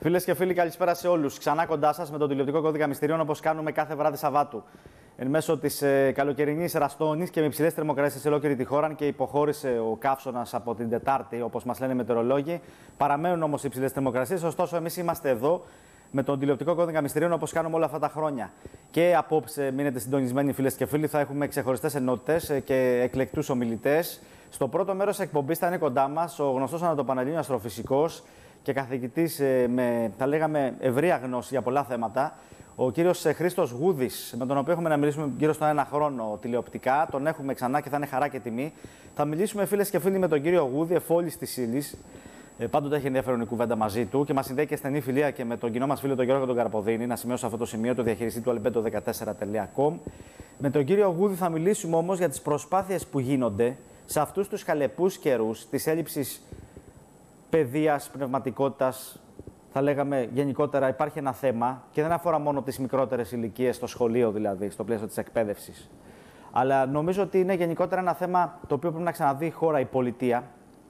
Φίλες και φίλοι, καλησπέρα σε όλους. Ξανά κοντά σας με τον τηλεοπτικό κώδικα μυστηρίων, όπως κάνουμε κάθε βράδυ Σαββάτου. Εν μέσω της καλοκαιρινής ραστόνης και με υψηλές θερμοκρασίες σε ολόκληρη τη χώρα και υποχώρησε ο καύσωνας από την Τετάρτη, όπως μας λένε οι μετεωρολόγοι. Παραμένουν όμως οι υψηλές θερμοκρασίες, ωστόσο εμείς είμαστε εδώ με τον τηλεοπτικό κώδικα μυστηρίων, όπως κάνουμε όλα αυτά τα χρόνια. Και απόψε, μείνετε συντονισμένοι φίλες και φίλοι, θα έχουμε ξεχωριστές ενότητες και εκλεκτούς ομιλητές. Στο πρώτο μέρος της εκπομπής θα είναι κοντά μας ο γνωστός ανατοπανελλήνιος αστροφυσικός και καθηγητής με, θα λέγαμε, ευρεία γνώση για πολλά θέματα, ο κύριος Χρήστος Γούδης, με τον οποίο έχουμε να μιλήσουμε γύρω στον ένα χρόνο τηλεοπτικά. Τον έχουμε ξανά και θα είναι χαρά και τιμή. Θα μιλήσουμε, φίλες και φίλοι, με τον κύριο Γούδη, εφόλης της ύλης. Πάντοτε έχει ενδιαφέρον η κουβέντα μαζί του και μας συνδέει και στενή φιλία και με τον κοινό μας φίλο τον Γιώργο τον Καρποδίνη. Να σημειώσω αυτό το σημείο, το διαχειριστή του albedo14.com. Με τον κύριο Γούδη θα μιλήσουμε όμως για τις προσπάθειες που γίνονται σε αυτούς τους χαλεπούς καιρούς της έλλειψης παιδείας, πνευματικότητας. Θα λέγαμε γενικότερα υπάρχει ένα θέμα και δεν αφορά μόνο τις μικρότερες ηλικίες, στο σχολείο δηλαδή, στο πλαίσιο της εκπαίδευσης. Αλλά νομίζω ότι είναι γενικότερα ένα θέμα το οποίο πρέπει να ξαναδεί η χώρα, η πολιτεία,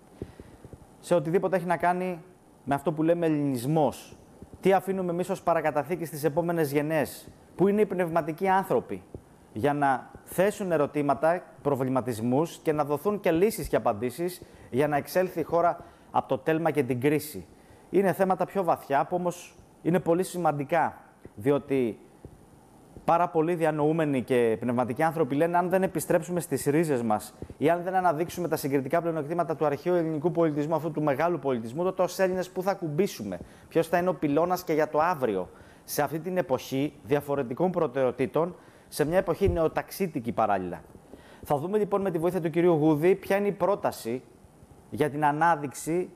σε οτιδήποτε έχει να κάνει με αυτό που λέμε ελληνισμός. Τι αφήνουμε εμείς ως παρακαταθήκη στις επόμενες γενναίες, που είναι οι πνευματικοί άνθρωποι, για να θέσουν ερωτήματα, προβληματισμούς και να δοθούν και λύσεις και απαντήσεις για να εξέλθει η χώρα από το τέλμα και την κρίση. Είναι θέματα πιο βαθιά που όμως είναι πολύ σημαντικά, διότι πάρα πολλοί διανοούμενοι και πνευματικοί άνθρωποι λένε αν δεν επιστρέψουμε στις ρίζες μας ή αν δεν αναδείξουμε τα συγκριτικά πλεονεκτήματα του αρχαίου ελληνικού πολιτισμού, αυτού του μεγάλου πολιτισμού, τότε ως Έλληνες πού θα κουμπίσουμε, ποιος θα είναι ο πυλώνας και για το αύριο. Σε αυτή την εποχή διαφορετικών προτεραιοτήτων, σε μια εποχή νεοταξίτικη παράλληλα. Θα δούμε λοιπόν με τη βοήθεια του κυρίου Γούδη ποια είναι η πρόταση για την ανάδειξη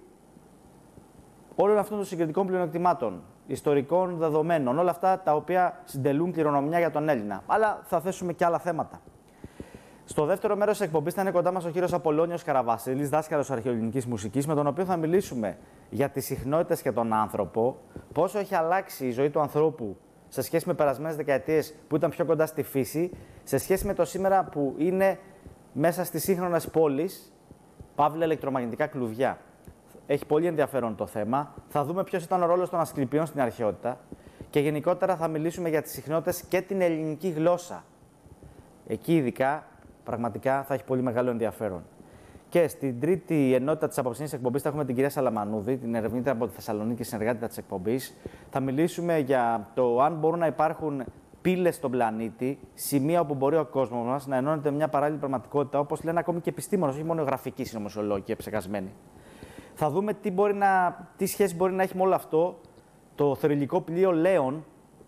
όλων αυτών των συγκριτικών πλεονεκτημάτων, ιστορικών δεδομένων, όλα αυτά τα οποία συντελούν κληρονομιά για τον Έλληνα. Αλλά θα θέσουμε και άλλα θέματα. Στο δεύτερο μέρος της εκπομπής θα είναι κοντά μας ο κύριος Απολλώνιος Καραβασίλης, δάσκαλος αρχαιοελληνικής μουσικής, με τον οποίο θα μιλήσουμε για τις συχνότητες και τον άνθρωπο, πόσο έχει αλλάξει η ζωή του ανθρώπου σε σχέση με περασμένες δεκαετίες που ήταν πιο κοντά στη φύση, σε σχέση με το σήμερα που είναι μέσα στις σύγχρονες πόλεις, παύλα ηλεκτρομαγνητικά κλουβιά. Έχει πολύ ενδιαφέρον το θέμα. Θα δούμε ποιος ήταν ο ρόλος των Ασκληπιών στην αρχαιότητα και γενικότερα θα μιλήσουμε για τις συχνότητες και την ελληνική γλώσσα. Εκεί ειδικά πραγματικά θα έχει πολύ μεγάλο ενδιαφέρον. Και στην τρίτη ενότητα της απόψινής εκπομπής θα έχουμε την κυρία Σαλαμανούδη, την ερευνήτρια από τη Θεσσαλονίκη και συνεργάτητα της εκπομπής. Θα μιλήσουμε για το αν μπορούν να υπάρχουν πύλες στον πλανήτη, σημεία όπου μπορεί ο κόσμος μας να ενώνεται με μια παράλληλη πραγματικότητα, όπως λένε ακόμη και επιστήμονες, όχι μόνο γραφικοί συνωμοσιολόγοι και ψεκασμένοι. Θα δούμε τι σχέση μπορεί να έχει με όλο αυτό το θρυλικό πλοίο Λέων,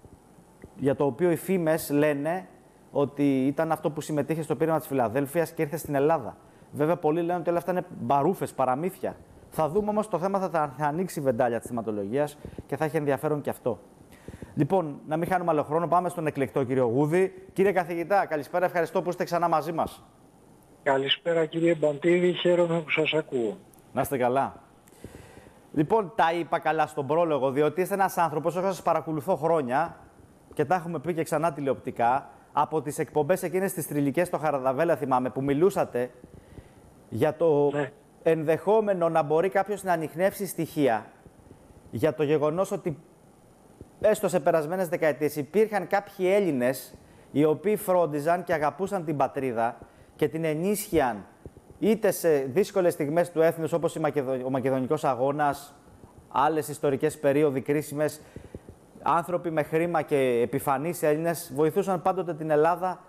για το οποίο οι φήμες λένε ότι ήταν αυτό που συμμετείχε στο πείραμα της Φιλαδέλφειας και ήρθε στην Ελλάδα. Βέβαια, πολλοί λένε ότι όλα αυτά είναι μπαρούφες, παραμύθια. Θα δούμε όμως το θέμα, θα ανοίξει η βεντάλια της θεματολογίας και θα έχει ενδιαφέρον και αυτό. Λοιπόν, να μην χάνουμε άλλο χρόνο, πάμε στον εκλεκτό κύριο Γούδη. Κύριε καθηγητά, καλησπέρα, ευχαριστώ που είστε ξανά μαζί μας. Καλησπέρα κύριε Μπαντίδη, χαίρομαι που σας ακούω. Να είστε καλά. Λοιπόν, τα είπα καλά στον πρόλογο, διότι είστε ένας άνθρωπος, όσο σας παρακολουθώ χρόνια και τα έχουμε πει και ξανά τηλεοπτικά, από τις εκπομπές εκείνες τις θρυλικές στο Χαραδαβέλα, θυμάμαι, που μιλούσατε για το ενδεχόμενο να μπορεί κάποιος να ανιχνεύσει στοιχεία για το γεγονός ότι έστω σε περασμένες δεκαετίες υπήρχαν κάποιοι Έλληνες οι οποίοι φρόντιζαν και αγαπούσαν την πατρίδα και την ενίσχυαν είτε σε δύσκολες στιγμές του έθνους όπως ο Μακεδονικός Αγώνας, άλλες ιστορικές περίοδοι κρίσιμες, άνθρωποι με χρήμα και επιφανείς Έλληνες βοηθούσαν πάντοτε την Ελλάδα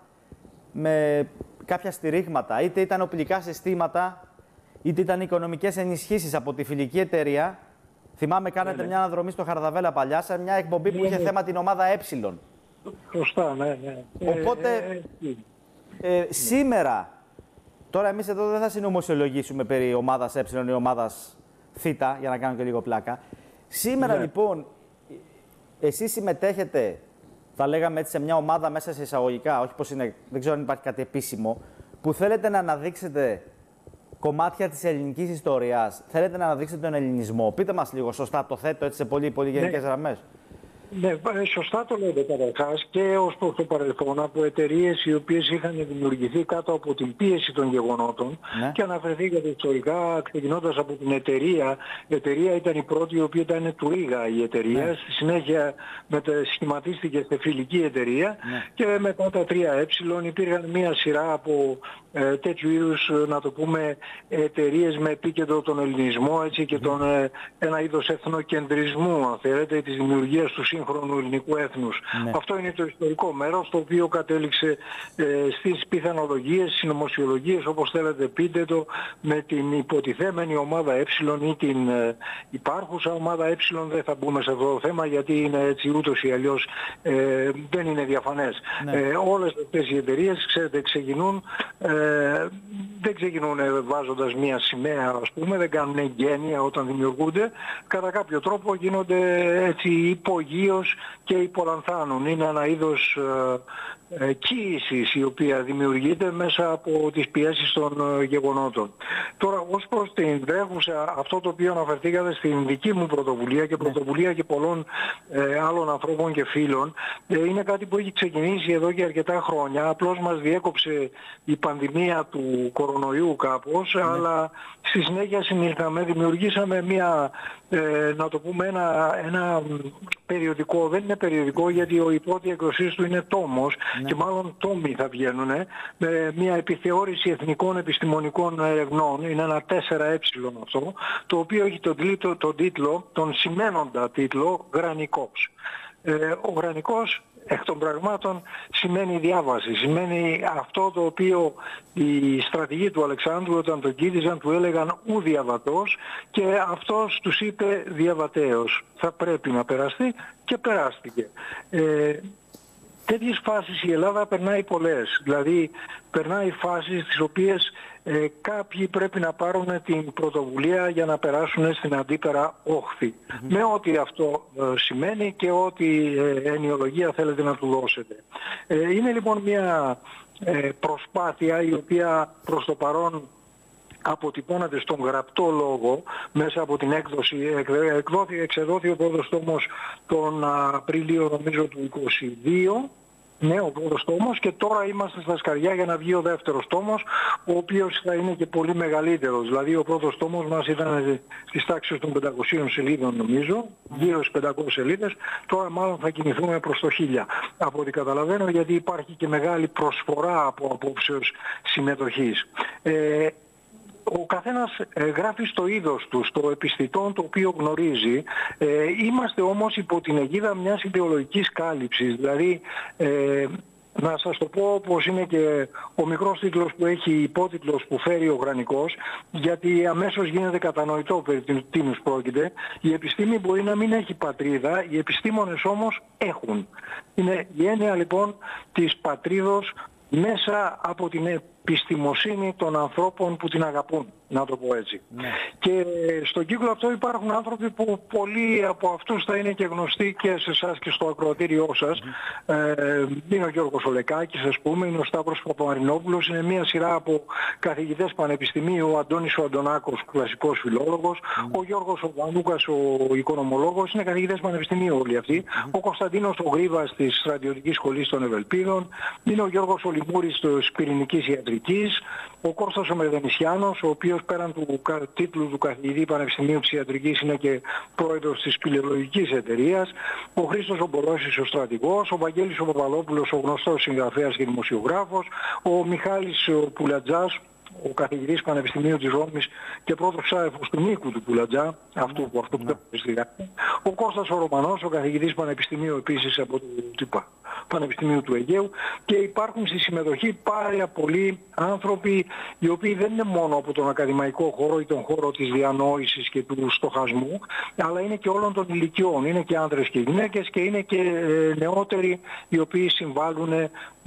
με κάποια στηρίγματα. Είτε ήταν οπλικά συστήματα, είτε ήταν οικονομικές ενισχύσεις από τη φιλική εταιρεία. Θυμάμαι, κάνετε μια αναδρομή στο Χαρδαβέλα παλιά, σε μια εκπομπή που είχε θέμα την ομάδα Ε. Σωστά, ναι. Οπότε, σήμερα, τώρα εμείς εδώ δεν θα συνωμοσιολογήσουμε περί ομάδας Ε ή ομάδας Θ, για να κάνω και λίγο πλάκα. Σήμερα λοιπόν, εσείς συμμετέχετε, θα λέγαμε έτσι, σε μια ομάδα μέσα σε εισαγωγικά, όχι πως είναι, δεν ξέρω αν υπάρχει κάτι επίσημο, που θέλετε να αναδείξετε κομμάτια της ελληνικής ιστορίας, θέλετε να αναδείξετε τον ελληνισμό. Πείτε μας λίγο, σωστά το θέτω έτσι σε πολύ γενικές γραμμές. Ναι, σωστά το λέτε καταρχάς και ως προς το παρελθόν από εταιρείες οι οποίες είχαν δημιουργηθεί κάτω από την πίεση των γεγονότων και αναφερθήκατε ιστορικά ξεκινώντας από την εταιρεία. Η εταιρεία ήταν η πρώτη η οποία ήταν του Ρήγα η εταιρεία, στη συνέχεια σχηματίστηκε σε φιλική εταιρεία και μετά τα 3Ε υπήρχαν μια σειρά από τέτοιου είδους, να το πούμε, εταιρείες με επίκεντρο τον ελληνισμό έτσι, και ένα είδος εθνοκεντρισμού, αν θέλετε, της δημιουργίας του σύγχρονου ελληνικού έθνους. Αυτό είναι το ιστορικό μέρος, το οποίο κατέληξε στις πιθανολογίες, συνωμοσιολογίες, όπως θέλετε πείτε το, με την υποτιθέμενη ομάδα Ε ή την υπάρχουσα ομάδα Ε. Δεν θα μπούμε σε αυτό το θέμα γιατί είναι έτσι ούτως ή αλλιώς δεν είναι διαφανές. Όλες αυτές οι εταιρείες, ξέρετε, ξεκινούν δεν ξεκινούν βάζοντας μία σημαία, ας πούμε, δεν κάνουν εγγένεια όταν δημιουργούνται, κατά κάποιο τρόπο γίνονται έτσι υπογείως και υπολανθάνουν. Είναι ένα είδος κοίησης η οποία δημιουργείται μέσα από τις πιέσεις των γεγονότων. Τώρα, ως προς την τρέχουσα, αυτό το οποίο αναφερθήκατε στην δική μου πρωτοβουλία και πρωτοβουλία και πολλών άλλων ανθρώπων και φίλων, είναι κάτι που έχει ξεκινήσει εδώ και αρκετά χρόνια. Απλώς μας διέκοψε η πανδημία του κορονοϊού κάπως, αλλά στη συνέχεια συνήλθαμε, δημιουργήσαμε μια, να το πούμε, ένα περιοδικό. Δεν είναι περιοδικό γιατί η πρώτη εκδοσή του είναι τόμος και μάλλον τόμοι θα βγαίνουν, με μια επιθεώρηση εθνικών επιστημονικών ερευνών. Είναι ένα 4Ε αυτό, το οποίο έχει τον τίτλο, τον σημαίνοντα τίτλο Γρανικός. Ο Γρανικός εκ των πραγμάτων σημαίνει διάβαση, σημαίνει αυτό το οποίο οι στρατηγοί του Αλεξάνδρου όταν τον κοίτιζαν του έλεγαν ου διαβατός και αυτός τους είπε διαβατέως. Θα πρέπει να περαστεί και περάστηκε. Τέτοιες φάσεις η Ελλάδα περνάει πολλές, δηλαδή περνάει φάσεις τις οποίες κάποιοι πρέπει να πάρουν την πρωτοβουλία για να περάσουν στην αντίπερα όχθη. Με ό,τι αυτό σημαίνει και ό,τι ενοιολογία θέλετε να του δώσετε. Είναι λοιπόν μια προσπάθεια η οποία προς το παρόν αποτυπώνεται στον γραπτό λόγο μέσα από την έκδοση. Εξεδόθη ο πρώτος τόμος τον Απρίλιο νομίζω του 2022. Ναι, ο πρώτος τόμος, και τώρα είμαστε στα σκαριά για να βγει ο δεύτερος τόμος, ο οποίος θα είναι και πολύ μεγαλύτερος. Δηλαδή ο πρώτος τόμος μας ήταν στις τάξεις των 500 σελίδων νομίζω, γύρω στις 500 σελίδες, τώρα μάλλον θα κινηθούμε προς το 1000. Από ό,τι καταλαβαίνω, γιατί υπάρχει και μεγάλη προσφορά από απόψεως συμμετοχής. Ο καθένας γράφει στο είδος του, στο επιστητόν το οποίο γνωρίζει. Είμαστε όμως υπό την αιγίδα μιας ιδεολογικής κάλυψης. Δηλαδή, να σας το πω όπως είναι και ο μικρός τίτλος που έχει υπότιτλος που φέρει ο Γρανικός, γιατί αμέσως γίνεται κατανοητό περί τίνους πρόκειται. Η επιστήμη μπορεί να μην έχει πατρίδα, οι επιστήμονες όμως έχουν. Είναι η έννοια λοιπόν της πατρίδος μέσα από την επιστημοσύνη των ανθρώπων που την αγαπούν, να το πω έτσι. Και στον κύκλο αυτό υπάρχουν άνθρωποι που πολλοί από αυτούς θα είναι και γνωστοί και σε εσάς και στο ακροατήριό σας. Είναι ο Γιώργος Ολεκάκης, ας πούμε, είναι ο Σταύρος Παπαμαρινόπουλος, είναι μια σειρά από καθηγητές πανεπιστημίου, ο Αντώνης ο Αντωνάκος, κλασικός φιλόλογος, ο Γιώργος ο Βανούκας, ο οικονομολόγος, είναι καθηγητές πανεπιστημίου όλοι αυτοί, ο Κωνσταντίνος ο Γρήβας της Στρατιωτικής Σχολής των Ευελπίδων, είναι ο Γιώργος ο Λιμούρης της Πυρηνικής Ιατρικής, ο Κώστας ο Μεδενισιάνος, ο οποίος πέραν του τίτλου του καθηγητή Πανεπιστημίου της Ιατρικής είναι και πρόεδρος της Πυλαιολογικής Εταιρείας, ο Χρήστος ο Μπορώσης ο στρατηγός, ο Βαγγέλης ο Παπαδόπουλος ο γνωστός συγγραφέας και δημοσιογράφος, ο Μιχάλης ο Πουλατζάς, ο καθηγητής Πανεπιστημίου της Ρώμης και πρώτος ξάδερφος του Νίκου του Πουλατζά, αυτού που ο Κώστας ο Ρωμανός, ο καθηγητής Πανεπιστημίου επίσης από το Πανεπιστημίου του Αιγαίου, και υπάρχουν στη συμμετοχή πάρα πολλοί άνθρωποι οι οποίοι δεν είναι μόνο από τον ακαδημαϊκό χώρο ή τον χώρο της διανόησης και του στοχασμού, αλλά είναι και όλων των ηλικιών, είναι και άνδρες και γυναίκες και είναι και νεότεροι οι οποίοι συμβάλλουν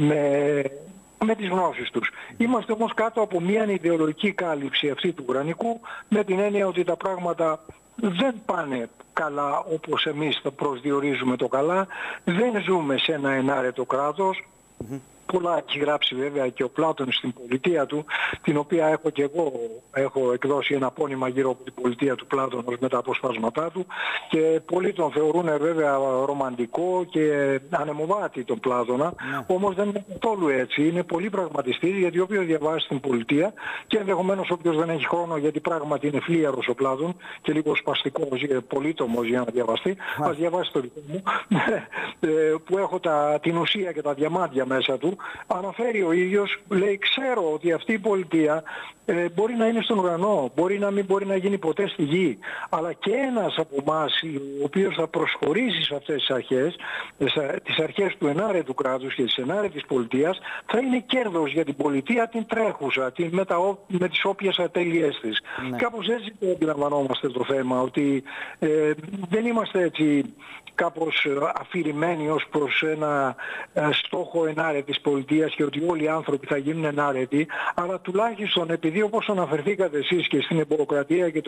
με τις γνώσεις τους. Είμαστε όμως κάτω από μια ιδεολογική κάλυψη αυτή του Γρανικού, με την έννοια ότι τα πράγματα δεν πάνε καλά όπως εμείς θα προσδιορίζουμε το καλά, δεν ζούμε σε ένα ενάρετο κράτος, πολλά έχει γράψει βέβαια και ο Πλάτων στην πολιτεία του, την οποία έχω και εγώ έχω εκδώσει ένα πόνημα γύρω από την πολιτεία του Πλάτωνος με τα αποσπάσματά του, και πολλοί τον θεωρούν βέβαια ρομαντικό και ανεμοβάτη τον Πλάτωνα, όμως δεν είναι καθόλου έτσι. Είναι πολύ πραγματιστής, γιατί όποιος διαβάσει την πολιτεία, και ενδεχομένως όποιος δεν έχει χρόνο, γιατί πράγματι είναι φλίαρος ο Πλάτων και λίγο σπαστικός, πολύτομος για να διαβαστεί, ας διαβάσει το δικό μου, που έχω την ουσία και τα διαμάντια μέσα του. Αναφέρει ο ίδιος, λέει, ξέρω ότι αυτή η πολιτεία μπορεί να είναι στον ουρανό, μπορεί να μην μπορεί να γίνει ποτέ στη γη, αλλά και ένας από εμάς ο οποίος θα προσχωρήσει σε αυτές τις αρχές, τις αρχές του ενάρετου κράτους και της ενάρετης πολιτείας, θα είναι κέρδος για την πολιτεία την τρέχουσα, με τις όποιες ατέλειές της. Κάπως έτσι το αντιλαμβανόμαστε το θέμα, ότι δεν είμαστε έτσι κάπως αφηρημένοι ως προς ένα στόχο ενάρετης πολιτείας και ότι όλοι οι άνθρωποι θα γίνουν ενάρετοι, αλλά τουλάχιστον επειδή, όπως αναφερθήκατε εσείς, και στην εμποροκρατία και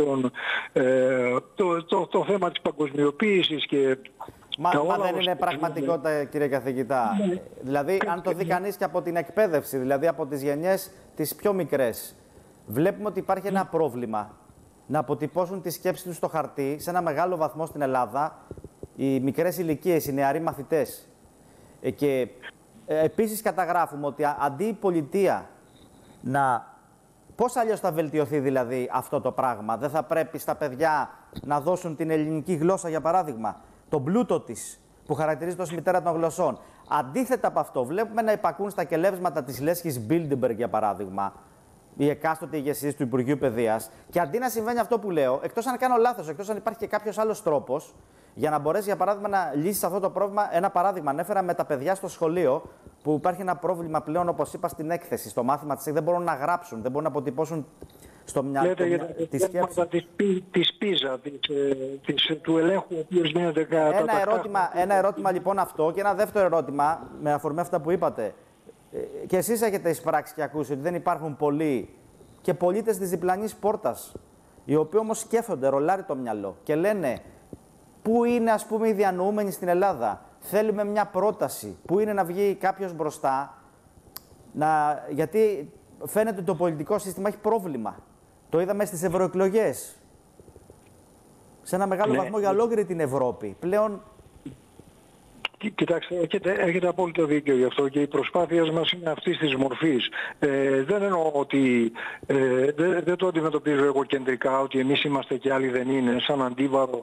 το θέμα της παγκοσμιοποίησης και... Μα δεν είναι πραγματικότητα, κύριε καθηγητά. Δηλαδή, αν το δει κανείς και από την εκπαίδευση, δηλαδή από τις γενιές τις πιο μικρές, βλέπουμε ότι υπάρχει ένα πρόβλημα να αποτυπώσουν τη σκέψη τους στο χαρτί σε ένα μεγάλο βαθμό στην Ελλάδα οι μικρές ηλικίες, οι νεαροί μαθητές. Και επίσης καταγράφουμε ότι αντί η πολιτεία να... Πώς αλλιώς θα βελτιωθεί δηλαδή αυτό το πράγμα? Δεν θα πρέπει στα παιδιά να δώσουν την ελληνική γλώσσα, για παράδειγμα, τον πλούτο της, που χαρακτηρίζεται ως μητέρα των γλωσσών? Αντίθετα από αυτό, βλέπουμε να υπακούν στα κελεύσματα της λέσχης Bilderberg, για παράδειγμα, οι εκάστοτε ηγεσίες του Υπουργείου Παιδείας, και αντί να συμβαίνει αυτό που λέω, εκτός αν κάνω λάθος, εκτός αν υπάρχει και κάποιος άλλος τρόπος για να μπορέσει, για παράδειγμα, να λύσει αυτό το πρόβλημα. Ένα παράδειγμα ανέφερα με τα παιδιά στο σχολείο, που υπάρχει ένα πρόβλημα πλέον, όπως είπα στην έκθεση, στο μάθημα της, δεν μπορούν να γράψουν, δεν μπορούν να αποτυπώσουν στο μυαλό τη σκέψη. Της πίζα, του ελέγχου ο οποίος γίνεται κατά ένα ερώτημα λοιπόν αυτό, και ένα δεύτερο ερώτημα με αφορμή αυτά που είπατε. Και εσείς έχετε εισπράξει και ακούσει ότι δεν υπάρχουν πολλοί και πολίτες της διπλανής πόρτας, οι οποίοι όμως σκέφτονται, ρολάρει το μυαλό και λένε πού είναι, ας πούμε, οι διανοούμενοι στην Ελλάδα. Θέλουμε μια πρόταση. Πού είναι να βγει κάποιος μπροστά, γιατί φαίνεται ότι το πολιτικό σύστημα έχει πρόβλημα. Το είδαμε στις ευρωεκλογές. Σε ένα μεγάλο βαθμό για ολόκληρη την Ευρώπη. Πλέον... Κοιτάξτε, έχετε απόλυτο δίκιο γι' αυτό, και οι προσπάθειες μας είναι αυτής της μορφής. Δεν εννοώ ότι δεν το αντιμετωπίζω εγώ κεντρικά, ότι εμείς είμαστε και άλλοι δεν είναι, σαν αντίβαρο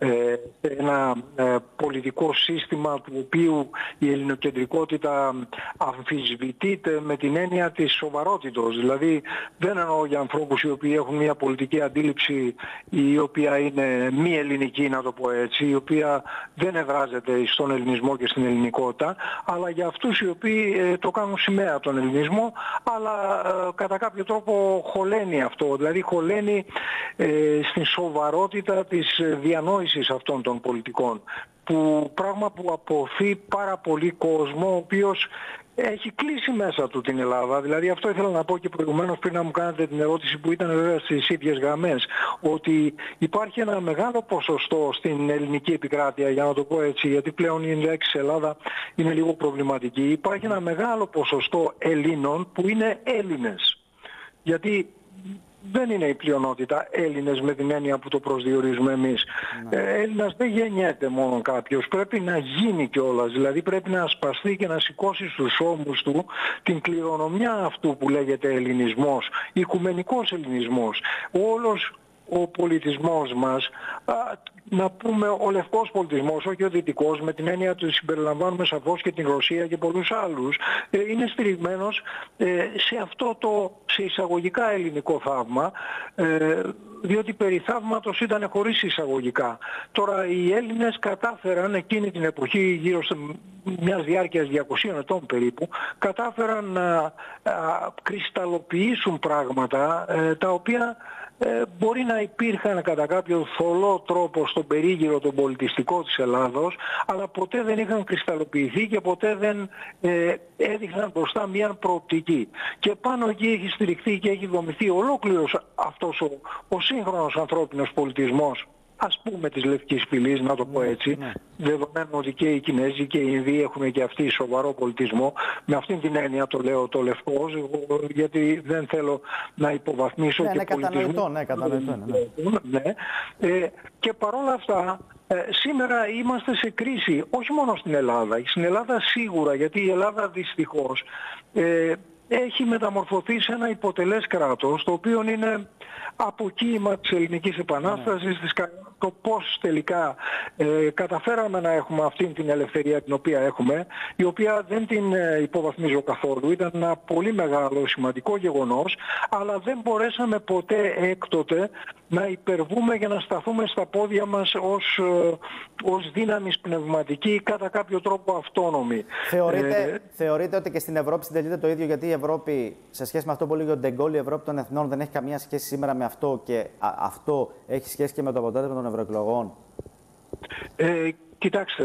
ένα πολιτικό σύστημα του οποίου η ελληνοκεντρικότητα αμφισβητείται με την έννοια της σοβαρότητος. Δηλαδή δεν εννοώ για ανθρώπους οι οποίοι έχουν μια πολιτική αντίληψη η οποία είναι μη ελληνική, να το πω έτσι, η οποία δεν εδράζεται στον ελληνισμό και στην ελληνικότητα, αλλά για αυτούς οι οποίοι το κάνουν σημαία τον ελληνισμό, αλλά κατά κάποιο τρόπο χωλαίνει αυτό, δηλαδή χωλαίνει στην σοβαρότητα της διανόησης αυτών των πολιτικών, πράγμα που αποθεί πάρα πολύ κόσμο, ο οποίος έχει κλείσει μέσα του την Ελλάδα. Δηλαδή αυτό ήθελα να πω και προηγουμένως, πριν να μου κάνετε την ερώτηση που ήταν βέβαια στις ίδιες γραμμές, ότι υπάρχει ένα μεγάλο ποσοστό στην ελληνική επικράτεια, για να το πω έτσι, γιατί πλέον η λέξη Ελλάδα είναι λίγο προβληματική. Υπάρχει ένα μεγάλο ποσοστό Ελλήνων που είναι Έλληνες. Γιατί δεν είναι η πλειονότητα Έλληνες με την έννοια που το προσδιορίζουμε εμείς. Έλληνας δεν γεννιέται μόνο κάποιος, πρέπει να γίνει κιόλας. Δηλαδή πρέπει να ασπαστεί και να σηκώσει στους ώμους του την κληρονομιά αυτού που λέγεται ελληνισμός, οικουμενικός ελληνισμός. Όλος ο πολιτισμός μας, να πούμε ο λευκός πολιτισμός, όχι ο δυτικός, με την έννοια του συμπεριλαμβάνουμε σαφώς και την Ρωσία και πολλούς άλλους, είναι στηριγμένος σε αυτό το σε εισαγωγικά ελληνικό θαύμα, διότι περί θαύματος ήταν χωρίς εισαγωγικά. Τώρα οι Έλληνες κατάφεραν εκείνη την εποχή, γύρω σε μιας διάρκειας 200 ετών περίπου, κατάφεραν να κρυσταλλοποιήσουν πράγματα τα οποία μπορεί να υπήρχαν κατά κάποιο θολό τρόπο στον περίγυρο τον πολιτιστικό της Ελλάδος, αλλά ποτέ δεν είχαν κρυσταλλοποιηθεί και ποτέ δεν έδειχναν μπροστά μια προοπτική. Και πάνω εκεί έχει στηριχθεί και έχει δομηθεί ολόκληρος αυτός ο σύγχρονος ανθρώπινος πολιτισμός, ας πούμε της Λευκής Φυλής, να το πω έτσι, δεδομένου ότι και οι Κινέζοι και οι Ινδοί έχουν και αυτοί σοβαρό πολιτισμό. Με αυτήν την έννοια το λέω το λευκός, γιατί δεν θέλω να υποβαθμίσω και πολιτισμό. Κατανοητό. Και παρόλα αυτά, σήμερα είμαστε σε κρίση, όχι μόνο στην Ελλάδα. Στην Ελλάδα σίγουρα, γιατί η Ελλάδα δυστυχώς έχει μεταμορφωθεί σε ένα υποτελές κράτος, το οποίο είναι αποκύημα της Ελληνικής Επανάστασης, το πώς τελικά καταφέραμε να έχουμε αυτήν την ελευθερία την οποία έχουμε, η οποία δεν την υποβαθμίζω καθόλου, ήταν ένα πολύ μεγάλο σημαντικό γεγονός, αλλά δεν μπορέσαμε ποτέ έκτοτε να υπερβούμε και να σταθούμε στα πόδια μας ως δύναμης πνευματική, κατά κάποιο τρόπο αυτόνομη. Θεωρείτε ότι και στην Ευρώπη συντελείται το ίδιο, γιατί η Ευρώπη, σε σχέση με αυτό που λέγει ο Ντεγκόλ, η Ευρώπη των Εθνών δεν έχει καμία σχέση σήμερα με αυτό, και αυτό έχει σχέση και με το αποτέλεσμα των ευρωεκλογών? Κοιτάξτε,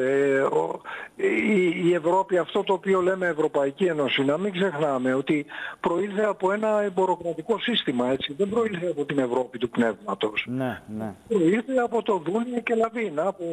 η Ευρώπη, αυτό το οποίο λέμε Ευρωπαϊκή Ένωση, να μην ξεχνάμε ότι προήλθε από ένα εμποροκρατικό σύστημα, έτσι. Δεν προήλθε από την Ευρώπη του πνεύματος. Ναι. Προήλθε από το Δούνια και Λαβίνα. Από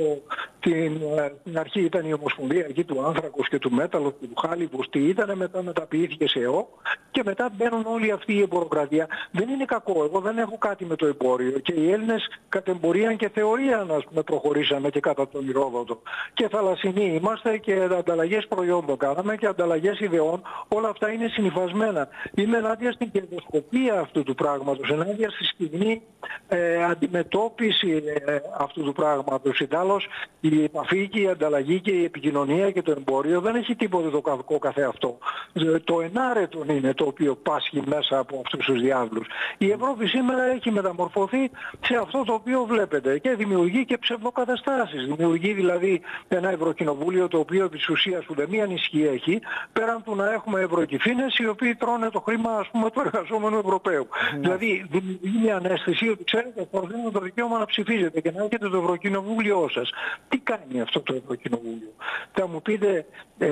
την αρχή ήταν η Ομοσπονδία εκεί του Άνθρακος και του Μέταλλος και του Χάλιβους, τι ήτανε, μετά μεταποιήθηκε σε ΕΟ και μετά μπαίνουν όλη αυτή η εμποροκρατία. Δεν είναι κακό, εγώ δεν έχω κάτι με το εμπόριο, και οι Έλληνες κατ' εμπορία και θεωρία, να προχωρήσαμε και κατά τον Ηρόδοτο. Και θαλασσινοί είμαστε και ανταλλαγές προϊόντων κάναμε και ανταλλαγές ιδεών, όλα αυτά είναι συνυφασμένα. Είμαι ενάντια στην κερδοσκοπία αυτού του πράγματος, ενάντια στη σκηνή αντιμετώπιση αυτού του πράγματος. Ιδάλλως η επαφή και η ανταλλαγή και η επικοινωνία και το εμπόριο δεν έχει τίποτε το κακό καθεαυτό. Το ενάρετον είναι το οποίο πάσχει μέσα από αυτούς τους διάβλους. Η Ευρώπη σήμερα έχει μεταμορφωθεί σε αυτό το οποίο βλέπετε και δημιουργεί και ψευδοκαταστάσεις. Δημιουργεί δηλαδή ένα Ευρωκοινοβούλιο το οποίο επί της ουσίας ούτε μία ανισχύ έχει, πέραν του να έχουμε ευρωκυφήνες οι οποίοι τρώνε το χρήμα, ας πούμε, του εργαζόμενου Ευρωπαίου. Δηλαδή δημιουργεί μια αναίσθηση ότι ξέρετε, θα δίνουν το δικαίωμα να ψηφίζετε και να έχετε το Ευρωκοινοβούλιο σας. Τι κάνει αυτό το Ευρωκοινοβούλιο? Θα μου πείτε,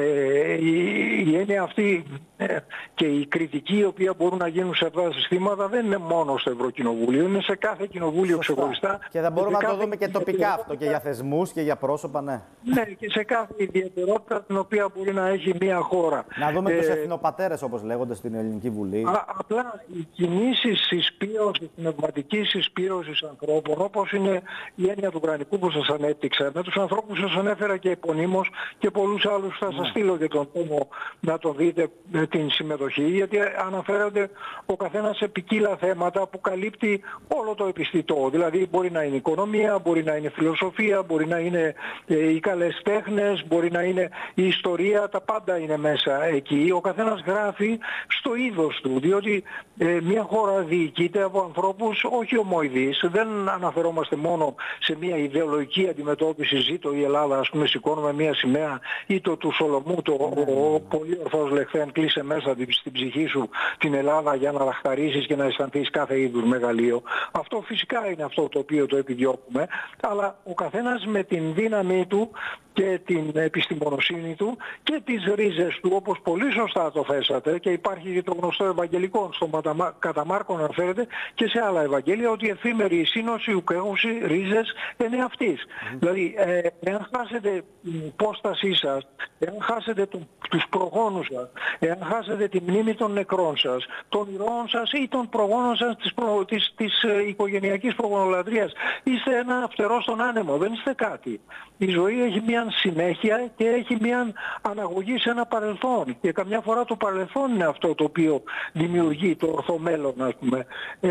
η έννοια αυτή και η κριτική η οποία μπορούν να γίνουν σε αυτά τα συστήματα δεν είναι μόνο στο Ευρωκοινοβούλιο, είναι σε κάθε κοινοβούλιο ξεχωριστά. Και θα μπορούμε να το δούμε και τοπικά αυτό, και για θεσμούς και για πρόσωπα, ναι. Ναι, και σε κάθε ιδιαιτερότητα την οποία μπορεί να έχει μια χώρα. Να δούμε τους εθνοπατέρες, όπως λέγονται στην Ελληνική Βουλή. Απλά οι κινήσεις συσπήρωσης, πνευματικής συσπήρωσης ανθρώπων, όπως είναι η έννοια του Γρανικού που σας ανέπτυξα, με τους ανθρώπους σας ανέφερα και επωνύμως και πολλούς άλλους θα σας στείλω και τον τόμο να τον δείτε την συμμετοχή, γιατί αναφέρονται ο καθένας σε ποικίλα θέματα που καλύπτει όλο το επιστητό. Δηλαδή μπορεί να είναι οικονομία, μπορεί να είναι φιλοσοφία, μπορεί να είναι οι καλές τέχνες, μπορεί να είναι η ιστορία, τα πάντα είναι μέσα εκεί. Ο καθένας γράφει στο είδος του, διότι μια χώρα διοικείται από ανθρώπους όχι ομοειδείς. Δεν αναφερόμαστε μόνο σε μια ιδεολογική αντιμετώπιση, ζήτω η Ελλάδα, ας πούμε, σηκώνουμε μια σημαία, ή το του Σολομού, το πολύ ορθός λεχθέν, κλείσε μέσα στην ψυχή σου την Ελλάδα για να λαχταρίσεις και να αισθανθείς κάθε είδους μεγαλείο. Αυτό φυσικά είναι αυτό το οποίο το επιδιώκουμε, αλλά ο καθένας με την δύναμή του και την επιστημονοσύνη του και τις ρίζες του, όπως πολύ σωστά το θέσατε, και υπάρχει και το γνωστό Ευαγγελικό στο κατά Μάρκον αναφέρεται και σε άλλα Ευαγγέλια, ότι εφήμερη η σύνωση ουκέχουση ρίζες είναι αυτής. Δηλαδή, εάν χάσετε την υπόστασή σας, εάν χάσετε τους προγόνους σας, εάν χάσετε τη μνήμη των νεκρών σας, των ηρώων σας ή των προγόνων σας της οικογενειακής προγονολατρίας, είστε ένα φτερό στον άνεμο, δεν είστε κάτι. Η ζωή έχει μια συνέχεια και έχει μια αναγωγή σε ένα παρελθόν, και καμιά φορά το παρελθόν είναι αυτό το οποίο δημιουργεί το ορθό μέλλον, ας πούμε.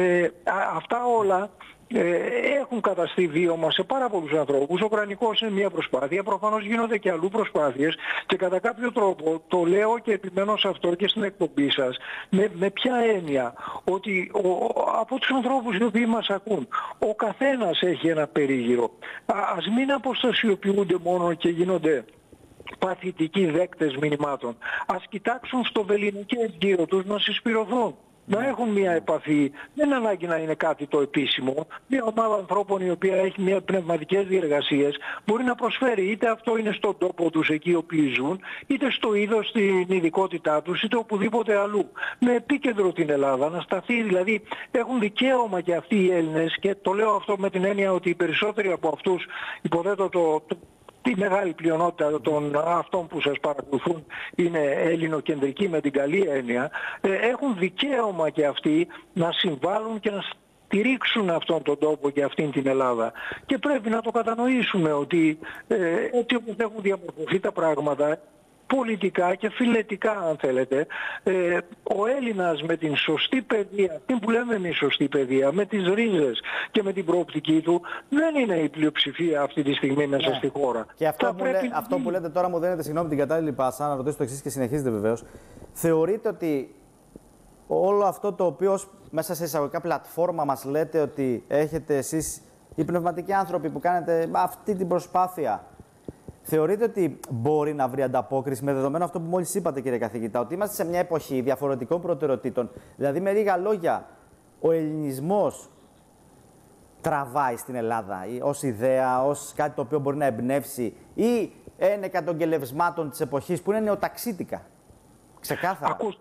Αυτά όλα έχουν καταστεί βίωμα σε πάρα πολλούς ανθρώπους. Ο Κρανικός είναι μια προσπάθεια, προφανώς γίνονται και αλλού προσπάθειες, και κατά κάποιο τρόπο το λέω και επιμένω σε αυτό και στην εκπομπή σας, με ποια έννοια? Ότι από τους ανθρώπους οι οποίοι μας ακούν, ο καθένας έχει ένα περίγυρο. Ας μην αποστασιοποιούνται μόνο και γίνονται παθητικοί δέκτες μηνυμάτων. Ας κοιτάξουν στο βεληνικές γύρω τους να συσπηρωθούν. να έχουν μια επαφή. Δεν είναι ανάγκη να είναι κάτι το επίσημο. Μια ομάδα ανθρώπων η οποία έχει μια πνευματικές διεργασίες μπορεί να προσφέρει, είτε αυτό είναι στον τόπο τους εκεί οι οποίοι ζουν, είτε στο είδος, στην ειδικότητά τους, είτε οπουδήποτε αλλού. Με επίκεντρο την Ελλάδα, να σταθεί, δηλαδή έχουν δικαίωμα και αυτοί οι Έλληνες, και το λέω αυτό με την έννοια ότι οι περισσότεροι από αυτούς, υποθέτω τη μεγάλη πλειονότητα των αυτών που σας παρακολουθούν είναι ελληνοκεντρικοί με την καλή έννοια, έχουν δικαίωμα και αυτοί να συμβάλλουν και να στηρίξουν αυτόν τον τόπο και αυτήν την Ελλάδα. Και πρέπει να το κατανοήσουμε ότι έτσι όπως έχουν διαμορφωθεί τα πράγματα, πολιτικά και φιλετικά αν θέλετε, ο Έλληνας με την σωστή παιδεία, αυτή που λέμε εμείς σωστή παιδεία, με τις ρίζες και με την προοπτική του, δεν είναι η πλειοψηφία αυτή τη στιγμή μέσα στη χώρα. Και αυτό που λέτε τώρα μου δίνετε, συγγνώμη, την κατάλληλη πάσα, να ρωτήσω το εξής και συνεχίζετε βεβαίως. Θεωρείτε ότι όλο αυτό το οποίο μέσα σε εισαγωγικά πλατφόρμα μας λέτε ότι έχετε εσείς οι πνευματικοί άνθρωποι που κάνετε αυτή την προσπάθεια, θεωρείτε ότι μπορεί να βρει ανταπόκριση με δεδομένο αυτό που μόλις είπατε, κύριε καθηγητά, ότι είμαστε σε μια εποχή διαφορετικών προτεραιοτήτων? Δηλαδή, με λίγα λόγια, ο ελληνισμός τραβάει στην Ελλάδα ως ιδέα, ως κάτι το οποίο μπορεί να εμπνεύσει, ή ένεκα των κελευσμάτων της εποχής που είναι νεοταξίτικα? Ξεκάθαρα. Ακούστε.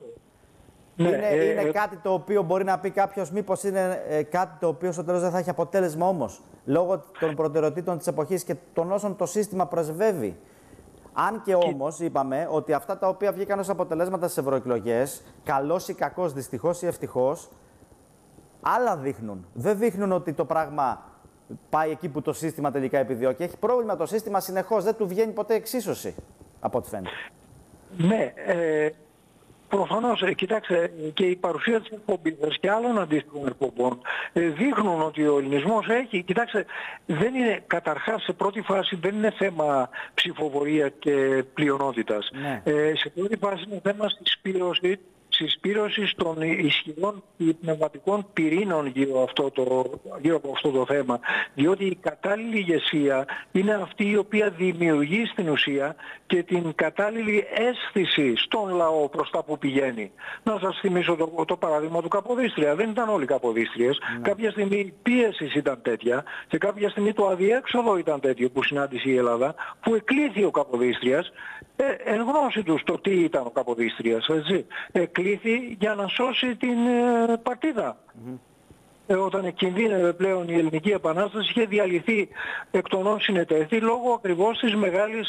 Είναι κάτι το οποίο μπορεί να πει κάποιος, μήπως είναι κάτι το οποίο στο τέλος δεν θα έχει αποτέλεσμα όμως, λόγω των προτεραιοτήτων της εποχής και των όσων το σύστημα πρεσβεύει? Αν και όμως είπαμε ότι αυτά τα οποία βγήκαν ως αποτελέσματα στις ευρωεκλογές, καλός ή κακός, δυστυχώς ή ευτυχώς, άλλα δείχνουν. Δεν δείχνουν ότι το πράγμα πάει εκεί που το σύστημα τελικά επιδιώκει. Έχει πρόβλημα το σύστημα συνεχώς, δεν του βγαίνει ποτέ εξίσωση, από ό,τι φαίνεται. Ναι, προφανώς, κοιτάξτε, και η παρουσία της εκπομπής και άλλων αντίστοιχων εκπομπών δείχνουν ότι ο ελληνισμός έχει, κοιτάξτε, δεν είναι, καταρχάς σε πρώτη φάση δεν είναι θέμα ψηφοφορία και πλειονότητας. Ναι. Σε πρώτη φάση είναι θέμα συσπήρωσης των ισχυρών πνευματικών πυρήνων γύρω από αυτό το θέμα. Διότι η κατάλληλη ηγεσία είναι αυτή η οποία δημιουργεί στην ουσία και την κατάλληλη αίσθηση στον λαό προς τα που πηγαίνει. Να σας θυμίσω το παράδειγμα του Καποδίστρια. Δεν ήταν όλοι Καποδίστριες. Κάποια στιγμή η πίεση ήταν τέτοια και κάποια στιγμή το αδιέξοδο ήταν τέτοιο που συνάντησε η Ελλάδα, που εκλήθη ο Καποδίστριας εν γνώση τους το τι ήταν ο Καποδίστριας, έτσι. Εκλήθη για να σώσει την παρτίδα. Όταν κινδύνευε πλέον η Ελληνική Επανάσταση, είχε διαλυθεί εκ των όσων συνετέθη λόγω ακριβώς της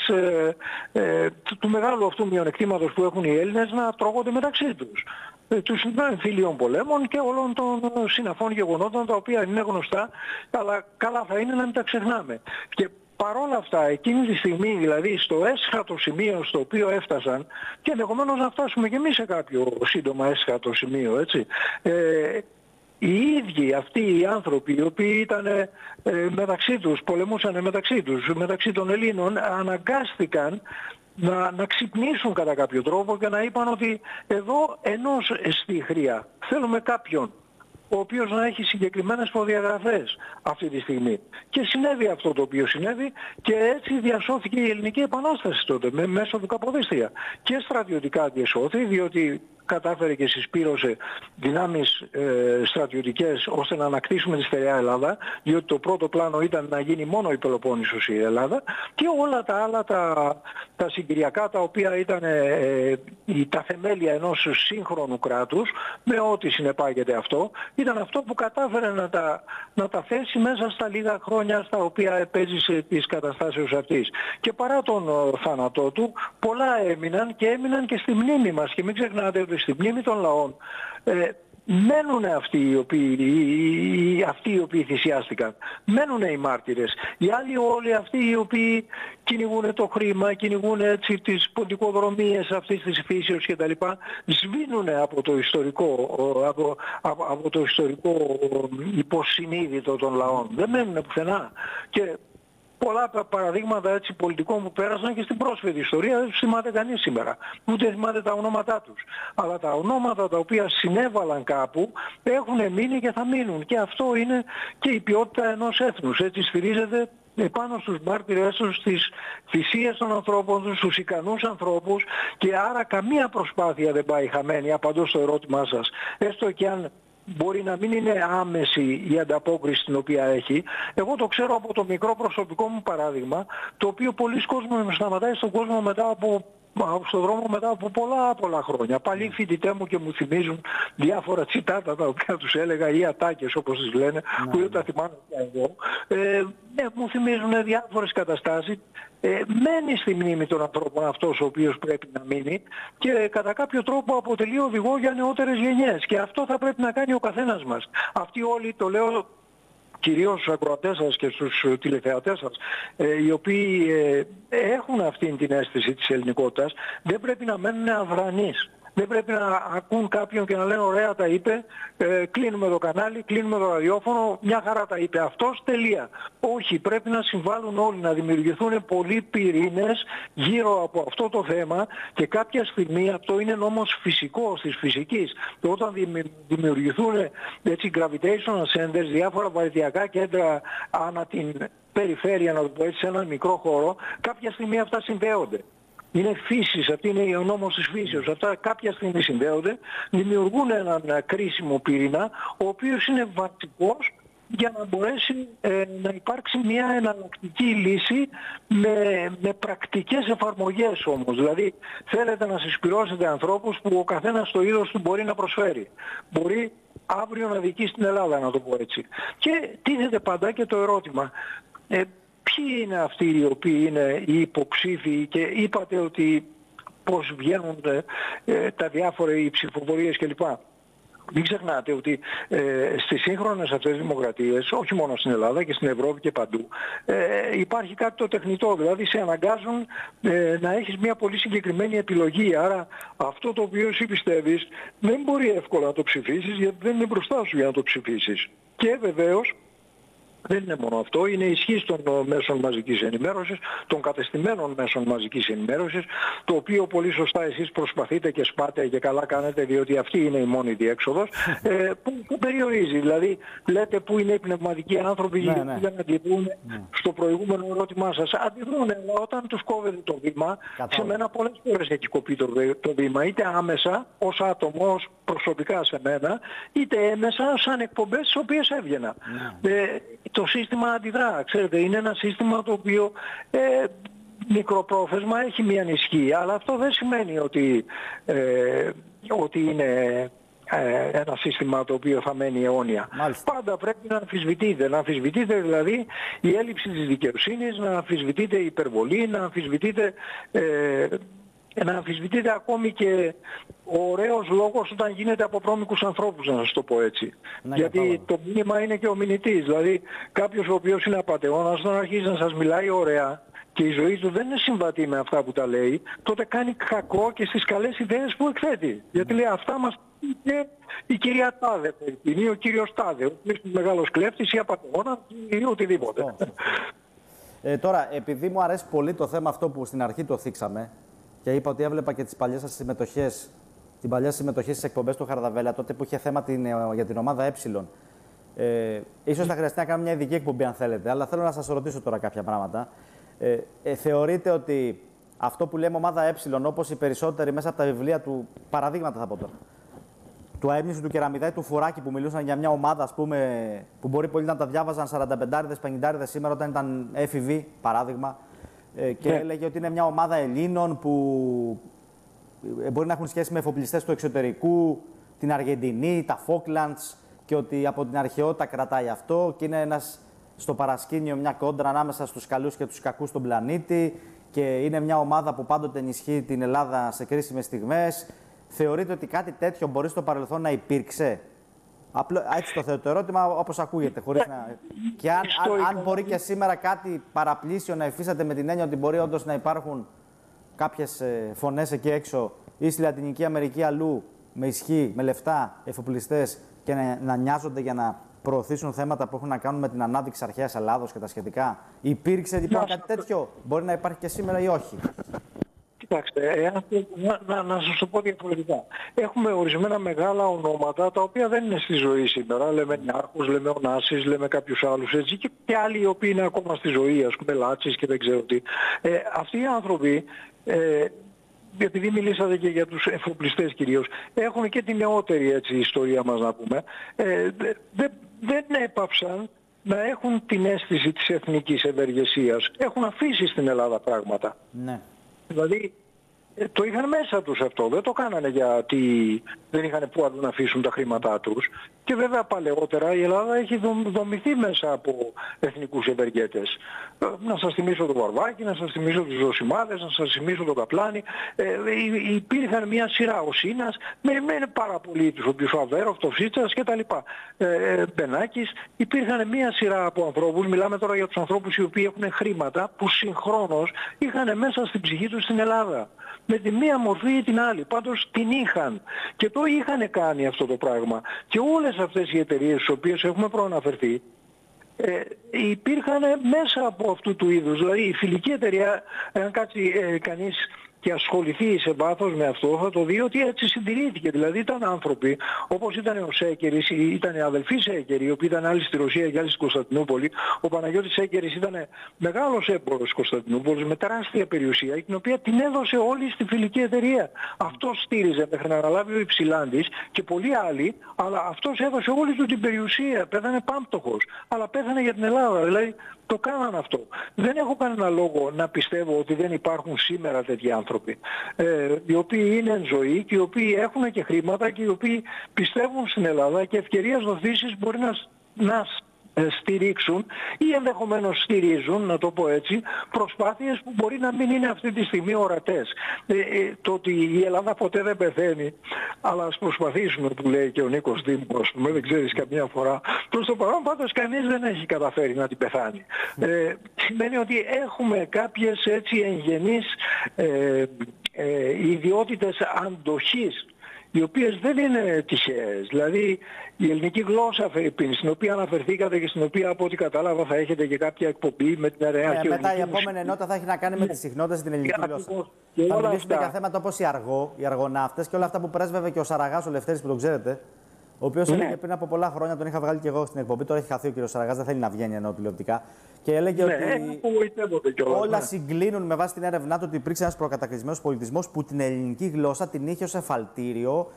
του μεγάλου αυτού μειονεκτήματος που έχουν οι Έλληνες να τρώγονται μεταξύ τους. Τους εμφυλίων πολέμων και όλων των συναφών γεγονότων, τα οποία είναι γνωστά, αλλά καλά θα είναι να μην τα ξεχνάμε. Και παρόλα αυτά, εκείνη τη στιγμή, δηλαδή στο έσχατο σημείο στο οποίο έφτασαν, και ενδεχομένως να φτάσουμε και εμείς σε κάποιο σύντομα έσχατο σημείο, έτσι, οι ίδιοι αυτοί οι άνθρωποι, οι οποίοι ήταν μεταξύ τους, πολεμούσαν μεταξύ τους, μεταξύ των Ελλήνων, αναγκάστηκαν να ξυπνήσουν κατά κάποιο τρόπο και να είπαν ότι εδώ ενός στη χρειά θέλουμε κάποιον ο οποίος να έχει συγκεκριμένες προδιαγραφές αυτή τη στιγμή. Και συνέβη αυτό το οποίο συνέβη, και έτσι διασώθηκε η Ελληνική Επανάσταση τότε μέσω του Καποδίστρια. Και στρατιωτικά διασώθη, διότι κατάφερε και συσπήρωσε δυνάμεις στρατιωτικές ώστε να ανακτήσουμε τη στερεά Ελλάδα, διότι το πρώτο πλάνο ήταν να γίνει μόνο η Πελοπόννησος η Ελλάδα, και όλα τα άλλα τα συγκυριακά, τα οποία ήταν τα θεμέλια ενός σύγχρονου κράτους, με ό,τι συνεπάγεται αυτό, ήταν αυτό που κατάφερε να τα θέσει μέσα στα λίγα χρόνια στα οποία επέζησε τις καταστάσεις αυτής. Και παρά τον θάνατό του, πολλά έμειναν και στη μνήμη μας. Και μην ξεχνάτε ότι στη μνήμη των λαών μένουν αυτοί οι οποίοι θυσιάστηκαν. Μένουν οι μάρτυρες. Οι άλλοι όλοι αυτοί οι οποίοι κυνηγούν το χρήμα, κυνηγούν έτσι τις ποντικοδρομίες αυτής της φύσεως κτλ. Σβήνουν από το ιστορικό υποσυνείδητο των λαών. Δεν μένουν πουθενά. Και πολλά παραδείγματα έτσι πολιτικών που πέρασαν και στην πρόσφατη ιστορία δεν θυμάται κανείς σήμερα. Ούτε θυμάται τα ονόματά τους. Αλλά τα ονόματα τα οποία συνέβαλαν κάπου έχουν μείνει και θα μείνουν. Και αυτό είναι και η ποιότητα ενός έθνους. Έτσι στηρίζεται επάνω στους μάρτυρες τους, στις θυσίες των ανθρώπων τους, στους ικανούς ανθρώπους, και άρα καμία προσπάθεια δεν πάει χαμένη. Απαντώ στο ερώτημά σας. Έστω και αν μπορεί να μην είναι άμεση η ανταπόκριση την οποία έχει. Εγώ το ξέρω από το μικρό προσωπικό μου παράδειγμα, το οποίο πολλοί κόσμοι με σταματάει στον κόσμο στον δρόμο μετά από πολλά χρόνια. Πάλι οι φοιτητές μου και μου θυμίζουν διάφορα τσιτάτα τα οποία τους έλεγα, ή ατάκες όπως τις λένε, που δεν τα θυμάμαι πια εγώ. Μου θυμίζουν διάφορες καταστάσεις. Μένει στη μνήμη των ανθρώπων αυτός ο οποίος πρέπει να μείνει, και κατά κάποιο τρόπο αποτελεί οδηγό για νεότερες γενιές. Και αυτό θα πρέπει να κάνει ο καθένας μας. Αυτοί όλοι, το λέω κυρίως στους ακροατές σας και στους τηλεθεατές σας, οι οποίοι έχουν αυτήν την αίσθηση της ελληνικότητας, δεν πρέπει να μένουν αδρανείς. Δεν πρέπει να ακούν κάποιον και να λένε ωραία τα είπε, κλείνουμε το κανάλι, κλείνουμε το ραδιόφωνο, μια χαρά τα είπε αυτός, τελεία. Όχι, πρέπει να συμβάλλουν όλοι, να δημιουργηθούν πολλοί πυρήνες γύρω από αυτό το θέμα, και κάποια στιγμή, αυτό είναι νόμος φυσικός της φυσικής, και όταν δημιουργηθούν έτσι gravitational centers, διάφορα βαρυτιακά κέντρα ανά την περιφέρεια, να το πω έτσι, σε έναν μικρό χώρο, κάποια στιγμή αυτά συνδέονται. Είναι φύσης, αυτή είναι ο νόμος της φύσεως. Αυτά κάποια στιγμή συνδέονται, δημιουργούν έναν κρίσιμο πυρήνα, ο οποίος είναι βασικός για να μπορέσει να υπάρξει μια εναλλακτική λύση με πρακτικές εφαρμογές όμως. Δηλαδή θέλετε να συσπυρώσετε ανθρώπους που ο καθένας στο είδος του μπορεί να προσφέρει. Μπορεί αύριο να διοικήσει στην Ελλάδα, να το πω έτσι. Και τίθεται πάντα και το ερώτημα, ποιοι είναι αυτοί οι οποίοι είναι οι υποψήφοι, και είπατε ότι πώς βγαίνουν τα διάφορα, οι ψηφοφορίες κλπ. Μην ξεχνάτε ότι στις σύγχρονες αυτές δημοκρατίες, όχι μόνο στην Ελλάδα και στην Ευρώπη και παντού, υπάρχει κάτι το τεχνητό, δηλαδή σε αναγκάζουν να έχεις μια πολύ συγκεκριμένη επιλογή. Άρα αυτό το οποίο εσύ πιστεύεις δεν μπορεί εύκολα να το ψηφίσεις, γιατί δεν είναι μπροστά σου για να το ψηφίσεις. Και βεβαίως δεν είναι μόνο αυτό, είναι ισχύς των μέσων μαζικής ενημέρωσης, των κατεστημένων μέσων μαζικής ενημέρωσης, το οποίο πολύ σωστά εσείς προσπαθείτε και σπάτε, και καλά κάνετε, διότι αυτή είναι η μόνη διέξοδος, που περιορίζει. Δηλαδή λέτε πού είναι οι πνευματικοί άνθρωποι, γιατί δεν αντιδρούν στο προηγούμενο ερώτημά σας. Αντιδρούν, αλλά όταν τους κόβεται το βήμα, σε μένα πολλές φορές έχει κοπεί το βήμα, είτε άμεσα ως άτομο, ως προσωπικά σε μένα, είτε έμεσα σαν εκπομπές τις οποίες έβγαινα. Το σύστημα αντιδρά, ξέρετε, είναι ένα σύστημα το οποίο μικροπρόθεσμα έχει μια ισχύ, αλλά αυτό δεν σημαίνει ότι είναι ένα σύστημα το οποίο θα μένει αιώνια. Μάλιστα. Πάντα πρέπει να αμφισβητείτε. Να αμφισβητείτε δηλαδή η έλλειψη της δικαιοσύνης, να αμφισβητείτε η υπερβολή, να αμφισβητείτε ακόμη και ο ωραίος λόγος όταν γίνεται από βρώμικους ανθρώπους, να σας το πω έτσι. Γιατί το μήνυμα είναι και ο μηνυτής. Δηλαδή κάποιος ο οποίος είναι απατεώνας, όταν αρχίζει να σας μιλάει ωραία και η ζωή του δεν είναι συμβατή με αυτά που τα λέει, τότε κάνει κακό και στις καλές ιδέες που εκθέτει. Γιατί λέει αυτά μας είπε η κυρία Τάδε, ή ο κύριος Τάδε, ο οποίος είναι μεγάλος κλέφτης ή απατεώνας ή οτιδήποτε. Τώρα, επειδή μου αρέσει πολύ το θέμα αυτό που στην αρχή το θίξαμε, και είπα ότι έβλεπα και τις παλιές σας συμμετοχές, την παλιά συμμετοχή στις εκπομπές του Χαρδαβέλα, τότε που είχε θέμα για την ομάδα ίσως θα χρειαστεί να κάνουμε μια ειδική εκπομπή αν θέλετε, αλλά θέλω να σας ρωτήσω τώρα κάποια πράγματα. Θεωρείτε ότι αυτό που λέμε ομάδα όπως οι περισσότεροι μέσα από τα βιβλία του, παραδείγματα θα πω τώρα, του Αέμνησου, του Κεραμιδά ή του Φουράκη, που μιλούσαν για μια ομάδα, ας πούμε, που μπορεί πολλοί να τα διάβαζαν 45-50 σήμερα, όταν ήταν έφηβοι, παράδειγμα, και έλεγε ότι είναι μια ομάδα Ελλήνων που μπορεί να έχουν σχέση με εφοπλιστές του εξωτερικού, την Αργεντινή, τα Falklands, και ότι από την αρχαιότητα κρατάει αυτό και είναι στο παρασκήνιο μια κόντρα ανάμεσα στους καλούς και τους κακούς στον πλανήτη, και είναι μια ομάδα που πάντοτε ενισχύει την Ελλάδα σε κρίσιμες στιγμές. Θεωρείτε ότι κάτι τέτοιο μπορεί στο παρελθόν να υπήρξε? Έτσι το θέτω το ερώτημα, όπως ακούγεται, χωρίς να... Και αν μπορεί και σήμερα κάτι παραπλήσιο να υφίσταται, με την έννοια ότι μπορεί όντως να υπάρχουν κάποιες φωνές εκεί έξω ή στη Λατινική Αμερική αλλού, με ισχύ, με λεφτά, εφοπλιστές, και να νοιάζονται για να προωθήσουν θέματα που έχουν να κάνουν με την ανάδειξη αρχαίας Ελλάδος και τα σχετικά. Υπήρξε λοιπόν κάτι τέτοιο? Μπορεί να υπάρχει και σήμερα ή όχι? Κοιτάξτε, να σας το πω διαφορετικά. Έχουμε ορισμένα μεγάλα ονόματα τα οποία δεν είναι στη ζωή σήμερα. Λέμε Νιάρχος, λέμε Ωνάσης, λέμε κάποιους άλλους έτσι και άλλοι οι οποίοι είναι ακόμα στη ζωή, ας πούμε Λάτσης και δεν ξέρω τι. Αυτοί οι άνθρωποι, επειδή μιλήσατε και για τους εφοπλιστές κυρίως, έχουν και τη νεότερη έτσι, ιστορία μας να πούμε, δεν έπαψαν να έχουν την αίσθηση της εθνικής ευεργεσίας. Έχουν αφήσει στην Ελλάδα πράγματα. Ναι. Δηλαδή το είχαν μέσα τους αυτό, δεν το κάνανε γιατί δεν είχαν πού αλλού να αφήσουν τα χρήματά τους. Και βέβαια παλαιότερα η Ελλάδα έχει δομηθεί μέσα από εθνικούς ευεργέτες. Να σας θυμίσω τον Βαρβάκη, να σας θυμίσω τους Ζωσιμάδες, να σας θυμίσω τον Καπλάνη. Υπήρχαν μια σειρά, ο Σίνας, με πάρα πολλοί τους, ο Μπιουφαβέροφ, το Φίτσας κτλ. Μπενάκης, υπήρχαν μια σειρά από ανθρώπους, μιλάμε τώρα για τους ανθρώπους οι οποίοι έχουν χρήματα που συγχρόνως είχαν μέσα στην ψυχή τους στην Ελλάδα. Με τη μία μορφή ή την άλλη. Πάντως την είχαν. Και το είχαν κάνει αυτό το πράγμα. Και όλες αυτές οι εταιρείες στις οποίες έχουμε προαναφερθεί υπήρχαν μέσα από αυτού του είδους. Δηλαδή η φιλική εταιρεία, αν κάτσει κανείς και ασχοληθεί σε βάθος με αυτό, θα το δει ότι έτσι συντηρήθηκε. Δηλαδή ήταν άνθρωποι, όπως ήταν ο Σέκερης, ήταν οι αδελφοί Σέκεροι, οι οποίοι ήταν άλλοι στη Ρωσία και άλλοι στην Κωνσταντινούπολη. Ο Παναγιώτης Σέκερης ήταν μεγάλος έμπορος της Κωνσταντινούπολης με τεράστια περιουσία, την οποία την έδωσε όλη στη φιλική εταιρεία. Αυτός στήριζε μέχρι να αναλάβει ο Υψηλάντης και πολλοί άλλοι, αλλά αυτός έδωσε όλη του την περιουσία. Πέθανε πάμπτωχος, αλλά πέθανε για την Ελλάδα. Δηλαδή το κάναν αυτό. Δεν έχω κανένα λόγο να πιστεύω ότι δεν υπάρχουν σήμερα τέτοιοι άνθρωποι, οι οποίοι είναι εν ζωή και οι οποίοι έχουν και χρήματα και οι οποίοι πιστεύουν στην Ελλάδα και ευκαιρίας δοθήσεις μπορεί να στηρίξουν ή ενδεχομένως στηρίζουν, να το πω έτσι, προσπάθειες που μπορεί να μην είναι αυτή τη στιγμή ορατές. Το ότι η Ελλάδα ποτέ δεν πεθαίνει, αλλά ας προσπαθήσουμε που λέει και ο Νίκος Δήμου, ας πούμε, δεν ξέρεις καμία φορά. Προς το παρόν πάντως κανείς δεν έχει καταφέρει να την πεθάνει. Σημαίνει ότι έχουμε κάποιες έτσι εγγενείς ιδιότητες αντοχής, οι οποίες δεν είναι τυχαίες. Δηλαδή η ελληνική γλώσσα, στην οποία αναφερθήκατε και στην οποία από ό,τι κατάλαβα θα έχετε και κάποια εκπομπή με την ΑΡΕΑ. Μετά η επόμενη ενότητα θα έχει να κάνει με τις συχνότητες στην ελληνική γλώσσα. Θα μιλήσουμε για θέματα όπως οι αργοναύτες και όλα αυτά που πρέσβευε και ο Σαραγάς, ο Λευτέρης που τον ξέρετε, ο οποίος έλεγε πριν από πολλά χρόνια, τον είχα βγάλει και εγώ στην εκπομπή, τώρα έχει χαθεί ο κύριος Σαραγάς, δεν θέλει να βγαίνει ενώ τηλεοπτικά. Και έλεγε ότι όλα συγκλίνουν με βάση την έρευνά του ότι υπήρξε ένας προκατακτισμένος πολιτισμός που την ελληνική γλώσσα την είχε ως εφαλτήριο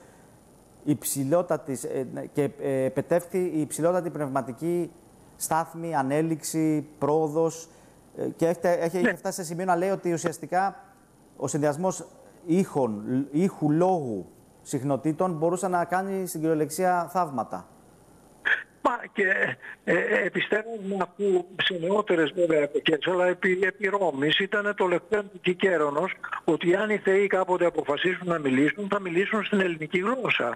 και επετεύχθη η υψηλότατη πνευματική στάθμη, ανέλυξη, πρόοδος. Και έχει φτάσει σε σημείο να λέει ότι ουσιαστικά ο συνδυασμός ήχου, λόγου, συχνοτήτων μπορούσε να κάνει στην κυριολεξία θαύματα. Και επιστρέφουμε που σε νεότερες βέβαια εποχές, αλλά επί Ρώμης ήταν το λεπτό του Κικέρονος, ότι αν οι θεοί κάποτε αποφασίσουν να μιλήσουν, θα μιλήσουν στην ελληνική γλώσσα.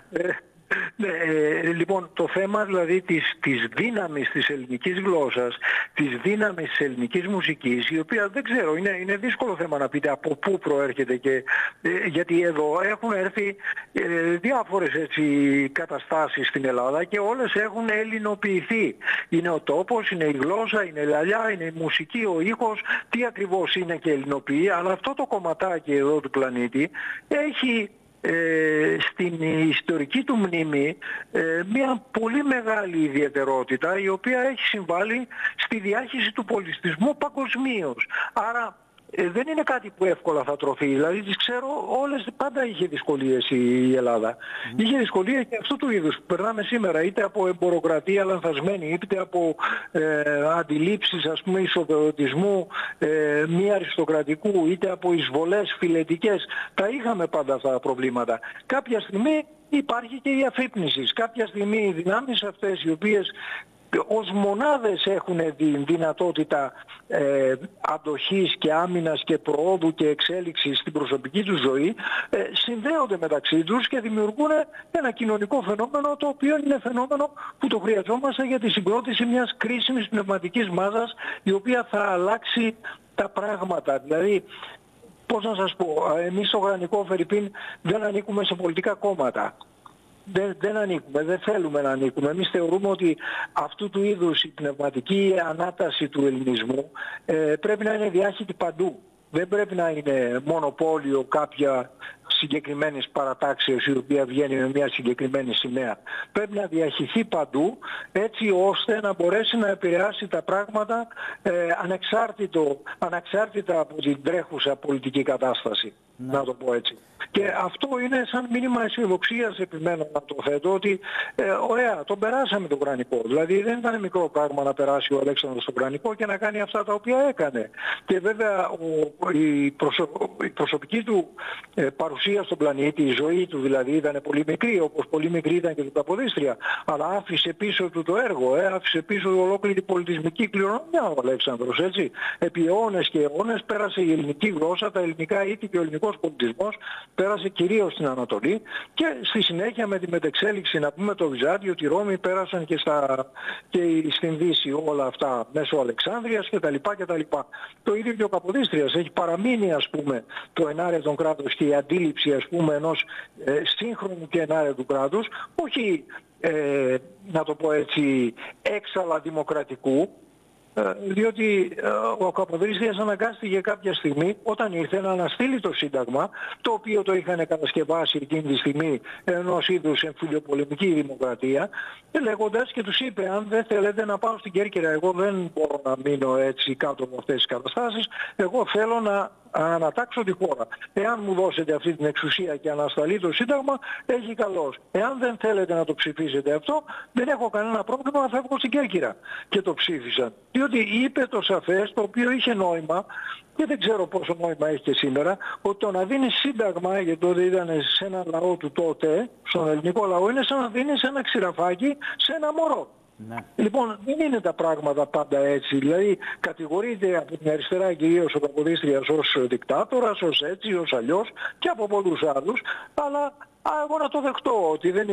Λοιπόν, το θέμα δηλαδή της δύναμης της ελληνικής γλώσσας, της δύναμης της ελληνικής μουσικής, η οποία δεν ξέρω, είναι δύσκολο θέμα να πείτε από πού προέρχεται και γιατί εδώ έχουν έρθει διάφορες έτσι καταστάσεις στην Ελλάδα και όλες έχουν ελληνοποιηθεί. Είναι ο τόπος, είναι η γλώσσα, είναι η λαλιά, είναι η μουσική, ο ήχος, τι ακριβώς είναι και ελληνοποιεί, αλλά αυτό το κομματάκι εδώ του πλανήτη έχει στην ιστορική του μνήμη μια πολύ μεγάλη ιδιαιτερότητα η οποία έχει συμβάλει στη διάχυση του πολιτισμού παγκοσμίως. Άρα δεν είναι κάτι που εύκολα θα τρωθεί. Δηλαδή τις ξέρω όλες, πάντα είχε δυσκολίες η Ελλάδα. Είχε δυσκολίες και αυτού του είδους που περνάμε σήμερα, είτε από εμποροκρατία λανθασμένη, είτε από αντιλήψεις ας πούμε ισοπεδωτισμού μη αριστοκρατικού, είτε από εισβολές φιλετικές. Τα είχαμε πάντα αυτά τα προβλήματα. Κάποια στιγμή υπάρχει και η αφύπνιση. Κάποια στιγμή οι δυνάμεις αυτές οι οποίες ως μονάδες έχουν την δυνατότητα αντοχής και άμυνας και προόδου και εξέλιξης στην προσωπική τους ζωή, συνδέονται μεταξύ τους και δημιουργούν ένα κοινωνικό φαινόμενο, το οποίο είναι φαινόμενο που το χρειαζόμαστε για τη συγκρότηση μιας κρίσιμης πνευματικής μάζας, η οποία θα αλλάξει τα πράγματα. Δηλαδή, πώς να σας πω, εμείς στο Γρανικό Φερρυπίν δεν ανήκουμε σε πολιτικά κόμματα. Δεν ανήκουμε, δεν θέλουμε να ανήκουμε. Εμείς θεωρούμε ότι αυτού του είδους η πνευματική ανάταση του ελληνισμού πρέπει να είναι διάχυτη παντού. δεν πρέπει να είναι μονοπόλιο κάποια συγκεκριμένης παρατάξεως η οποία βγαίνει με μια συγκεκριμένη σημαία. Πρέπει να διαχυθεί παντού έτσι ώστε να μπορέσει να επηρεάσει τα πράγματα ανεξάρτητα από την τρέχουσα πολιτική κατάσταση. Ναι. Να το πω έτσι. Και αυτό είναι σαν μήνυμα αισιοδοξίας, επιμένω να το θέτω, ότι ωραία, τον περάσαμε τον Κρανικό. Δηλαδή δεν ήταν μικρό πράγμα να περάσει ο Αλέξανδρος τον Κρανικό και να κάνει αυτά τα οποία έκανε. Και βέβαια η προσωπική του παρουσία στον πλανήτη, η ζωή του δηλαδή ήταν πολύ μικρή, όπως πολύ μικρή ήταν και του Καποδίστρια. Αλλά άφησε πίσω του το έργο, άφησε πίσω του ολόκληρη την πολιτισμική κληρονομιά ο Αλέξανδρος, έτσι. Επί αιώνες και αιώνες πέρασε η ελληνική γλώσσα, τα ελληνικά ήθη και ο ελληνικός πολιτισμός πέρασε κυρίως στην Ανατολή και στη συνέχεια με τη μετεξέλιξη, να πούμε, το Βυζάντιο, τη Ρώμη, πέρασαν και στην Δύση όλα αυτά μέσω Αλεξάνδρειας κτλ. Το ίδιο και ο Καποδίστριας έχει παραμείνει, ας πούμε, το ενάρετο κράτος και η αντίληψη, ας πούμε, ενός σύγχρονου και ενάρετου κράτους, όχι να το πω έτσι έξαλα δημοκρατικού, διότι ο Καποδίστριας αναγκάστηκε κάποια στιγμή όταν ήρθε να αναστείλει το Σύνταγμα, το οποίο το είχαν κατασκευάσει εκείνη τη στιγμή ενός είδους εμφυλιοπολεμική δημοκρατία, λέγοντας και τους είπε: αν δεν θέλετε να πάω στην Κέρκυρα, εγώ δεν μπορώ να μείνω έτσι κάτω από αυτές τις καταστάσεις, εγώ θέλω να ανατάξω τη χώρα. Εάν μου δώσετε αυτή την εξουσία και ανασταλεί το Σύνταγμα, έχει καλώς. Εάν δεν θέλετε να το ψηφίσετε αυτό, δεν έχω κανένα πρόβλημα να φεύγω στην Κέρκυρα. Και το ψήφισαν. Διότι είπε το σαφές, το οποίο είχε νόημα, και δεν ξέρω πόσο νόημα έχει και σήμερα, ότι το να δίνει Σύνταγμα, γιατί τότε ήταν σε ένα λαό του τότε, στον ελληνικό λαό, είναι σαν να δίνεις ένα ξηραφάκι σε ένα μωρό. Ναι. Λοιπόν, δεν είναι τα πράγματα πάντα έτσι. Δηλαδή, κατηγορείται από την αριστερά κυρίως ο Καποδίστριας ως δικτάτορας, ως έτσι, ως αλλιώς και από πολλούς άλλους. Αλλά εγώ να το δεχτώ ότι δεν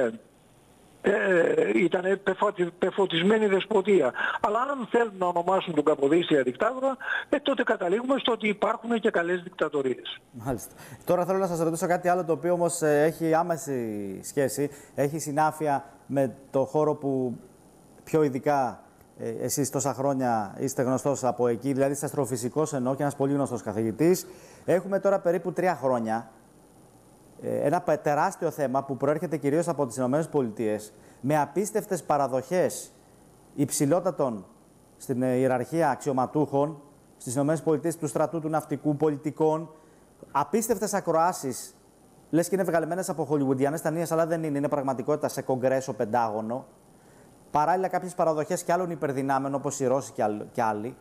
ήταν πεφωτισμένη δεσποτεία. Αλλά αν θέλουν να ονομάσουν τον Καποδίστρια δικτάτορα, τότε καταλήγουμε στο ότι υπάρχουν και καλές δικτατορίες. Μάλιστα. Τώρα θέλω να σας ρωτήσω κάτι άλλο, το οποίο όμως έχει άμεση σχέση, έχει συνάφεια με το χώρο που πιο ειδικά εσείς τόσα χρόνια είστε γνωστός από εκεί, δηλαδή είστε αστροφυσικός εννοώ και ένας πολύ γνωστός καθηγητής. Έχουμε τώρα περίπου 3 χρόνια ένα τεράστιο θέμα που προέρχεται κυρίως από τις ΗΠΑ, με απίστευτες παραδοχές υψηλότατων στην ιεραρχία αξιωματούχων στις ΗΠΑ, του στρατού, του ναυτικού, πολιτικών, απίστευτες ακροάσεις, λες και είναι βγαλμένες από χολιγουντιανές ταινίες, αλλά δεν είναι, είναι πραγματικότητα σε κογκρέσο, Πεντάγωνο. Παράλληλα κάποιες παραδοχές και άλλων υπερδυνάμεων, όπως οι Ρώσοι και άλλοι,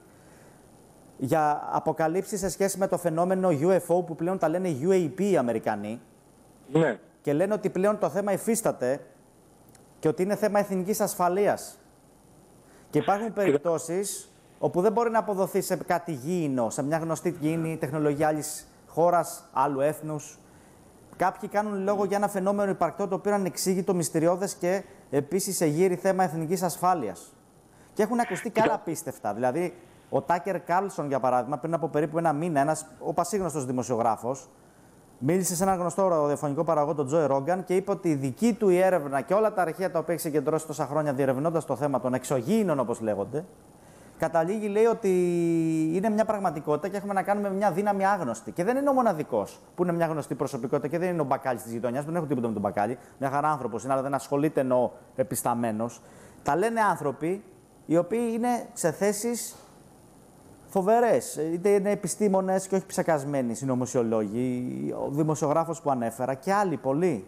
για αποκαλύψεις σε σχέση με το φαινόμενο UFO που πλέον τα λένε UAP οι Αμερικανοί. Ναι. Και λένε ότι πλέον το θέμα υφίσταται και ότι είναι θέμα εθνικής ασφαλείας. Και υπάρχουν περιπτώσεις όπου δεν μπορεί να αποδοθεί σε κάτι γήινο, σε μια γνωστή γήινη τεχνολογία άλλης χώρας, άλλου έθνους. Κάποιοι κάνουν λόγο για ένα φαινόμενο υπαρκτό το οποίο είναι ανεξήγητο, μυστηριώδες και επίσης εγείρει θέμα εθνικής ασφάλειας. Και έχουν ακουστεί και άλλα απίστευτα. Δηλαδή, ο Τάκερ Κάρλσον, για παράδειγμα, πριν από περίπου ένα μήνα, ένας ο πασίγνωστος δημοσιογράφος, μίλησε σε έναν γνωστό ραδιοφωνικό παραγωγό, τον Τζόι Ρόγκαν, και είπε ότι η δική του η έρευνα και όλα τα αρχεία τα οποία έχει συγκεντρώσει τόσα χρόνια διερευνώντας το θέμα των εξωγήινων, όπως λέγονται, καταλήγει, λέει, ότι είναι μια πραγματικότητα και έχουμε να κάνουμε μια δύναμη άγνωστη. Και δεν είναι ο μοναδικός που είναι μια γνωστή προσωπικότητα και δεν είναι ο μπακάλης της γειτονιάς. Δεν έχω τίποτα με τον μπακάλι. Μια χαρά άνθρωπος είναι, αλλά δεν ασχολείται εννοώ επισταμένος. Τα λένε άνθρωποι οι οποίοι είναι σε θέσεις φοβερές. Είτε είναι επιστήμονες και όχι ψεκασμένοι συνωμοσιολόγοι, ο δημοσιογράφος που ανέφερα και άλλοι πολλοί.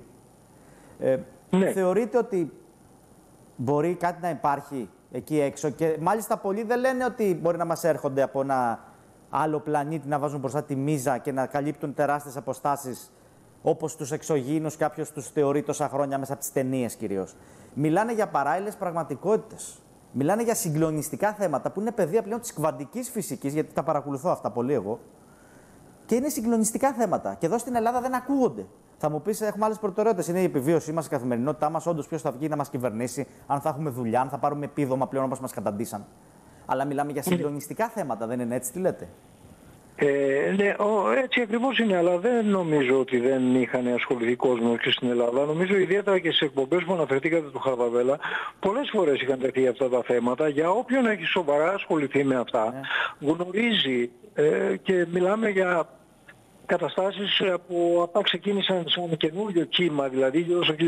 Ναι. Θεωρείτε ότι μπορεί κάτι να υπάρχει εκεί έξω? Και μάλιστα πολλοί δεν λένε ότι μπορεί να μας έρχονται από ένα άλλο πλανήτη, να βάζουν μπροστά τη μίζα και να καλύπτουν τεράστιες αποστάσεις, όπως τους εξωγήινους κάποιος τους θεωρεί τόσα χρόνια μέσα από τις ταινίες κυρίως. Μιλάνε για παράλληλες πραγματικότητες. Μιλάνε για συγκλονιστικά θέματα που είναι πεδία πλέον της κβαντικής φυσικής, γιατί τα παρακολουθώ αυτά πολύ εγώ. Και είναι συγκλονιστικά θέματα. Και εδώ στην Ελλάδα δεν ακούγονται. Θα μου πεις, έχουμε άλλες προτεραιότητες. Είναι η επιβίωσή μας, η καθημερινότητά μας. Όντως, ποιος θα βγει να μας κυβερνήσει, αν θα έχουμε δουλειά, αν θα πάρουμε επίδομα πλέον όπως μας καταντήσαν. Αλλά μιλάμε για συγκλονιστικά θέματα, δεν είναι έτσι? Τι λέτε? Ναι, έτσι ακριβώς είναι, αλλά δεν νομίζω ότι δεν είχαν ασχοληθεί κόσμος και στην Ελλάδα. Νομίζω ιδιαίτερα και στις εκπομπές που αναφερθήκατε του Χαρδαβέλα, πολλές φορές είχαν τεθεί αυτά τα θέματα. Για όποιον έχει σοβαρά ασχοληθεί με αυτά, γνωρίζει και μιλάμε για καταστάσεις που αυτά ξεκίνησαν σαν καινούριο κύμα, δηλαδή γύρω στο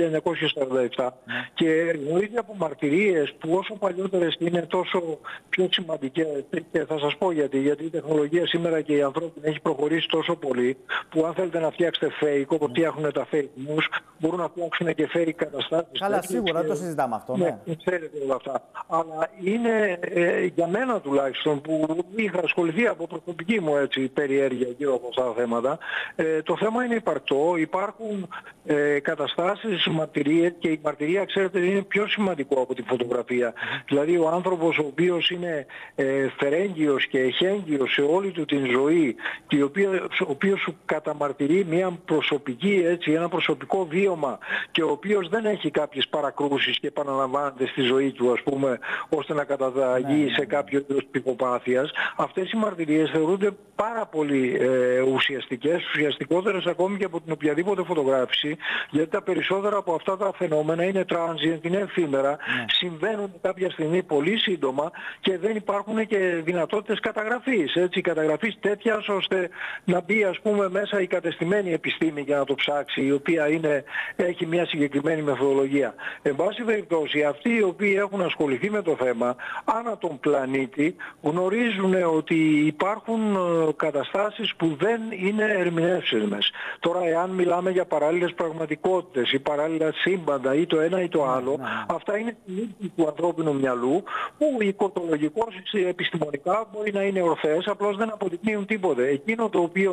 1947, και γνωρίζει από μαρτυρίες που όσο παλιότερες είναι τόσο πιο σημαντικές, και θα σας πω γιατί η τεχνολογία σήμερα και η ανθρώπινη έχει προχωρήσει τόσο πολύ, που αν θέλετε να φτιάξετε fake, όπως φτιάχνουν τα fake news, μπορούν να φτιάξουν και fake καταστάσεις. Καλά, σίγουρα, το συζητάμε αυτό, ναι. Ξέρετε όλα αυτά. Αλλά είναι για μένα τουλάχιστον, που είχα ασχοληθεί από προσωπική μου περιέργεια γύρω από αυτά τα θέματα, το θέμα είναι υπαρκτό, υπάρχουν καταστάσεις, μαρτυρίες, και η μαρτυρία, ξέρετε, είναι πιο σημαντικό από τη φωτογραφία. Δηλαδή ο άνθρωπος ο οποίος είναι φερέγγιος και εχέγγιος σε όλη του την ζωή, και ο οποίος σου καταμαρτυρεί μια προσωπική, ένα προσωπικό βίωμα, και ο οποίος δεν έχει κάποιες παρακρούσεις και επαναλαμβάνεται στη ζωή του, ας πούμε, ώστε να καταδαγεί σε κάποιο είδος ψυχοπάθειας, αυτές οι μαρτυρίες θεωρούνται πάρα πολύ ουσιαστικότερες ακόμη και από την οποιαδήποτε φωτογράφηση, γιατί τα περισσότερα από αυτά τα φαινόμενα είναι transient, είναι εφήμερα, συμβαίνουν κάποια στιγμή πολύ σύντομα και δεν υπάρχουν και δυνατότητες καταγραφής, καταγραφής τέτοιας ώστε να μπει, ας πούμε, μέσα η κατεστημένη επιστήμη για να το ψάξει, η οποία έχει μια συγκεκριμένη μεθοδολογία. Εν πάση περιπτώσει, αυτοί οι οποίοι έχουν ασχοληθεί με το θέμα ανά τον πλανήτη γνωρίζουν ότι υπάρχουν καταστάσεις που δεν είναι ερμηνεύσιμες. Τώρα, εάν μιλάμε για παράλληλες πραγματικότητες ή παράλληλα σύμπαντα ή το ένα ή το άλλο, αυτά είναι συνήθειες του ανθρώπινου μυαλού, που οικοτολογικώς, επιστημονικά μπορεί να είναι ορθές, απλώς δεν αποδεικνύουν τίποτε. Εκείνο το οποίο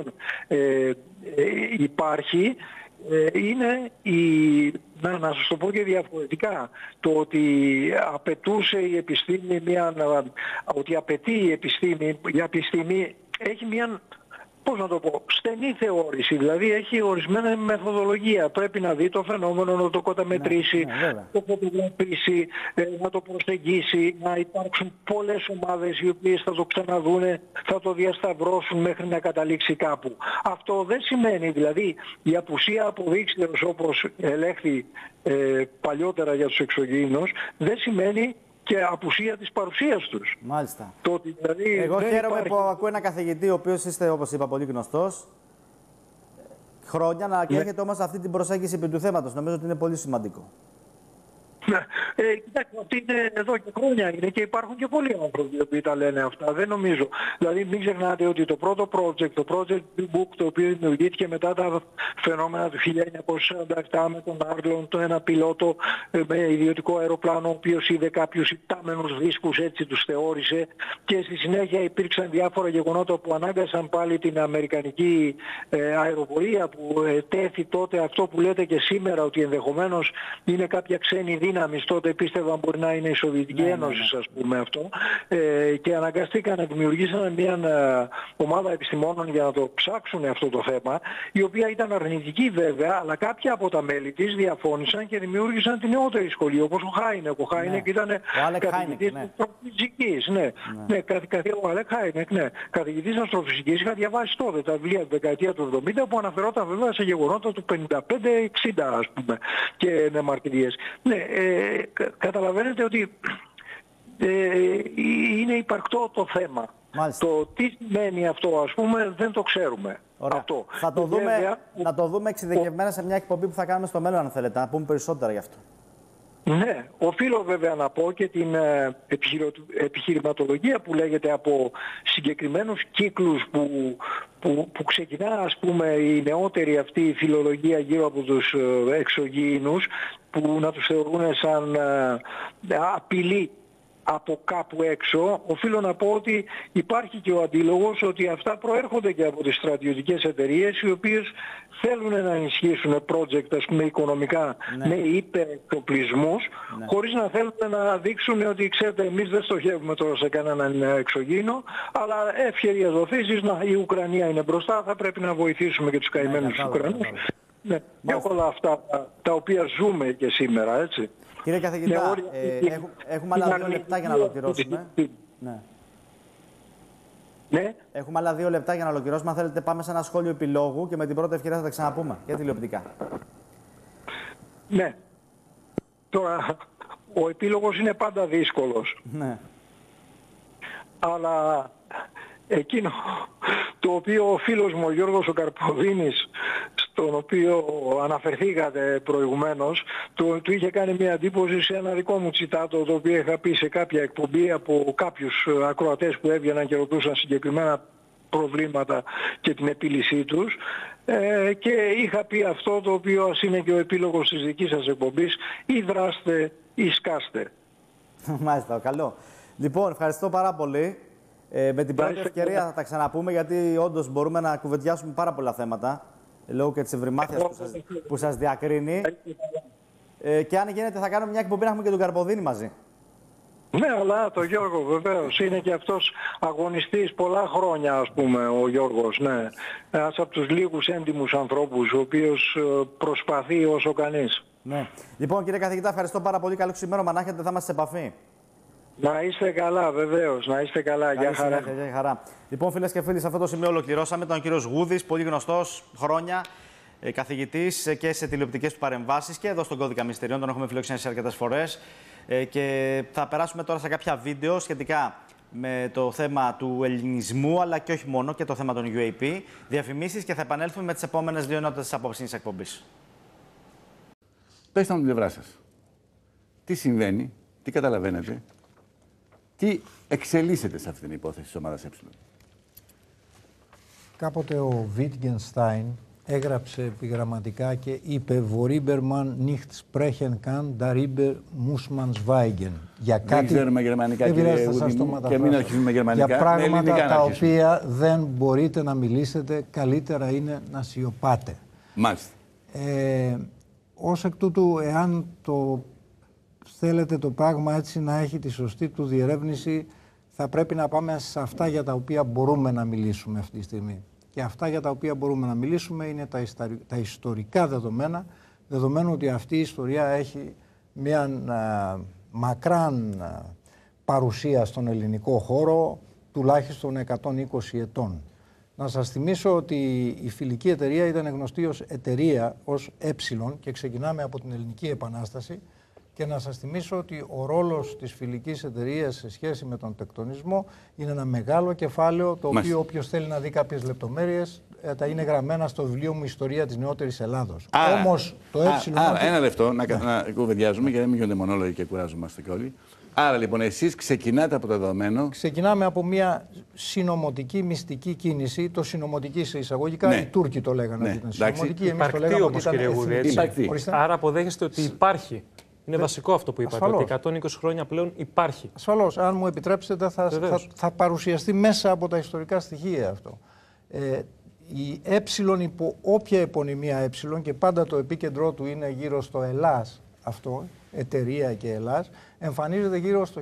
υπάρχει είναι να σας το πω και διαφορετικά, το ότι απαιτούσε η επιστήμη ότι απαιτεί η επιστήμη έχει μια, πώς να το πω, στενή θεώρηση, δηλαδή έχει ορισμένη μεθοδολογία. Πρέπει να δει το φαινόμενο, να το καταμετρήσει, το φωτογραφίσει, να το προσεγγίσει, να υπάρξουν πολλές ομάδες οι οποίες θα το ξαναδούνε, θα το διασταυρώσουν μέχρι να καταλήξει κάπου. Αυτό δεν σημαίνει, δηλαδή, η απουσία αποδείξεως, όπως ελέγχθη παλιότερα για τους εξωγήινους, δεν σημαίνει και απουσία της παρουσίας τους. Μάλιστα. Δηλαδή, εγώ χαίρομαι που ακούω ένα καθηγητή, ο οποίος είστε, όπως είπα, πολύ γνωστός, χρόνια, και έχετε όμως αυτή την προσέγγιση επί του θέματος. Νομίζω ότι είναι πολύ σημαντικό. Κοιτάξτε, αυτή είναι εδώ και χρόνια είναι, και υπάρχουν και πολλοί άνθρωποι που τα λένε αυτά. Δεν νομίζω. Δηλαδή, μην ξεχνάτε ότι το πρώτο project, το Project Book, το οποίο δημιουργήθηκε μετά τα φαινόμενα του 1947 με τον Άρλον, ένα πιλότο με ιδιωτικό αεροπλάνο, ο οποίος είδε κάποιους υπτάμενους δίσκους, έτσι τους θεώρησε, και στη συνέχεια υπήρξαν διάφορα γεγονότα που ανάγκασαν πάλι την αμερικανική αεροπορία, που τέθη τότε αυτό που λέτε και σήμερα, ότι ενδεχομένως είναι κάποια ξένη δύναμη. Τότε πίστευαν μπορεί να είναι η Σοβιετική Ένωση, ας πούμε, αυτό, και αναγκαστήκαν να δημιουργήσουν μια ομάδα επιστημόνων για να το ψάξουν αυτό το θέμα, η οποία ήταν αρνητική βέβαια, αλλά κάποια από τα μέλη της διαφώνησαν και δημιούργησαν την νεότερη σχολή, όπως ο Χάινεκ. Ο Χάινεκ ήταν καθηγητής αστροφυσικής. Ο Αλεκ Χάινεκ, καθηγητής αστροφυσικής. Είχα διαβάσει τότε τα βιβλία του δεκαετία του 70 που αναφερόταν βέβαια σε γεγονότα του 55-60, ας πούμε, και με μαρτυρίες. Καταλαβαίνετε ότι είναι υπαρκτό το θέμα. Μάλιστα. Το τι σημαίνει αυτό, ας πούμε, δεν το ξέρουμε. Αυτό. Θα το δούμε, να το δούμε εξειδικευμένα σε μια εκπομπή που θα κάνουμε στο μέλλον, αν θέλετε, να πούμε περισσότερα γι' αυτό. Ναι, οφείλω βέβαια να πω και την επιχειρηματολογία που λέγεται από συγκεκριμένους κύκλους που ξεκινά, ας πούμε, η νεότερη αυτή η φιλολογία γύρω από τους εξωγήινους, που να τους θεωρούν σαν απειλή από κάπου έξω. Οφείλω να πω ότι υπάρχει και ο αντίλογος ότι αυτά προέρχονται και από τις στρατιωτικές εταιρείες, οι οποίες θέλουν να ενισχύσουν project, ας πούμε, οικονομικά, με υπερεξοπλισμούς, χωρίς να θέλουν να δείξουν ότι, ξέρετε, εμείς δεν στοχεύουμε τώρα σε κανέναν εξωγήινο, αλλά ευκαιρία δοθήσεις, η Ουκρανία είναι μπροστά, θα πρέπει να βοηθήσουμε και τους καημένους Ουκρανούς. Και όλα αυτά τα οποία ζούμε και σήμερα, έτσι. Κύριε καθηγητά, έχουμε άλλα 2 λεπτά για να ολοκληρώσουμε. Ναι. Έχουμε άλλα 2 λεπτά για να ολοκληρώσουμε. Αν θέλετε, πάμε σε ένα σχόλιο επιλόγου και με την πρώτη ευκαιρία θα τα ξαναπούμε για τηλεοπτικά. Ναι. Τώρα, ο επίλογος είναι πάντα δύσκολος. Ναι. Αλλά εκείνο το οποίο ο φίλος μου ο Γιώργος ο Καρποδίνης, στον οποίο αναφερθήκατε προηγουμένως, του είχε κάνει μια εντύπωση σε ένα δικό μου τσιτάτο, το οποίο είχα πει σε κάποια εκπομπή από κάποιους ακροατές που έβγαιναν και ρωτούσαν συγκεκριμένα προβλήματα και την επίλυσή τους, και είχα πει αυτό το οποίο ας είναι και ο επίλογος της δικής σας εκπομπής: ή δράστε ή σκάστε. Μάλιστα, καλό. Λοιπόν, ευχαριστώ πάρα πολύ. Με την πρώτη ευκαιρία θα τα ξαναπούμε, γιατί όντως μπορούμε να κουβεντιάσουμε πάρα πολλά θέματα λόγω και της ευρυμάθειας που σας διακρίνει. Και αν γίνεται θα κάνουμε μια εκπομπή να έχουμε και τον Καρποδίνη μαζί. Ναι, αλλά το Γιώργο βεβαίως είναι και αυτός αγωνιστής πολλά χρόνια, ας πούμε, ο Γιώργος, ναι. Ένας από τους λίγους έντιμους ανθρώπους, ο οποίος προσπαθεί όσο κανείς. Ναι. Λοιπόν, κύριε καθηγητά, ευχαριστώ πάρα πολύ. Καλό ξημέρωμα να έχετε, θα είμαστε σε επαφή. Να είστε καλά, βεβαίως, να είστε καλά. Γεια χαρά. Γεια χαρά. Λοιπόν, φίλες και φίλοι, σε αυτό το σημείο ολοκληρώσαμε. Ήταν ο κύριος Γούδης, πολύ γνωστός χρόνια, καθηγητής και σε τηλεοπτικές του παρεμβάσεις και εδώ στον Κώδικα Μυστηρίων. Τον έχουμε φιλοξενήσει αρκετές φορές. Και θα περάσουμε τώρα σε κάποια βίντεο σχετικά με το θέμα του ελληνισμού, αλλά και όχι μόνο, και το θέμα των UAP. Διαφημίσεις και θα επανέλθουμε με τις επόμενες 2 ενότητες της απόψινής εκπομπής. Πέστε μου την πλευρά σας. Τι συμβαίνει, τι καταλαβαίνετε, τι εξελίσσεται σε αυτήν την υπόθεση της ομάδας Ε. Κάποτε ο Wittgenstein έγραψε επιγραμματικά και είπε «Vorüber nicht sprechen kann, darüber muss man schweigen». Για κάτι, δεν ξέρουμε γερμανικά, κύριε Ουδή μου, και μην αρχίσουμε γερμανικά. Για πράγματα τα οποία δεν μπορείτε να μιλήσετε, καλύτερα είναι να σιωπάτε. Μάλιστα. Ως εκ τούτου, εάν θέλετε το πράγμα έτσι να έχει τη σωστή του διερεύνηση, θα πρέπει να πάμε σε αυτά για τα οποία μπορούμε να μιλήσουμε αυτή τη στιγμή. Και αυτά για τα οποία μπορούμε να μιλήσουμε είναι τα ιστορικά δεδομένα, δεδομένου ότι αυτή η ιστορία έχει μια μακράν παρουσία στον ελληνικό χώρο, τουλάχιστον 120 ετών. Να σας θυμίσω ότι η φιλική εταιρεία ήταν γνωστή ως εταιρεία, ως Ε, και ξεκινάμε από την Ελληνική Επανάσταση. Και να σας θυμίσω ότι ο ρόλος της φιλικής εταιρείας σε σχέση με τον τεκτονισμό είναι ένα μεγάλο κεφάλαιο, το οποίο όποιος θέλει να δει κάποιες λεπτομέρειες, τα είναι γραμμένα στο βιβλίο μου «Ιστορία της Νεότερης Ελλάδος». Όμως το Ε... Ένα λεπτό να κουβεντιάζουμε, γιατί δεν μην γίνονται μονόλογοι και κουράζομαστε κι όλοι. Άρα λοιπόν εσείς ξεκινάτε από το δεδομένο. Ξεκινάμε από μια συνωμοτική μυστική κίνηση. Το συνωμοτική σε εισαγωγικά, ναι. Οι Τούρκοι το λέγανε ότι ήταν συνωμοτική. Εμείς το λέγαμε ότι ήταν εθνική. Άρα αποδέχεστε ότι υπάρχει. Είναι βασικό αυτό που είπατε, ότι 120 χρόνια πλέον υπάρχει. Ασφαλώς. Αν μου επιτρέψετε θα παρουσιαστεί μέσα από τα ιστορικά στοιχεία αυτό. Η Ε υπό όποια επωνυμία Ε, και πάντα το επίκεντρό του είναι γύρω στο Ελλάς, αυτό, εταιρεία και Ελλάς, εμφανίζεται γύρω στο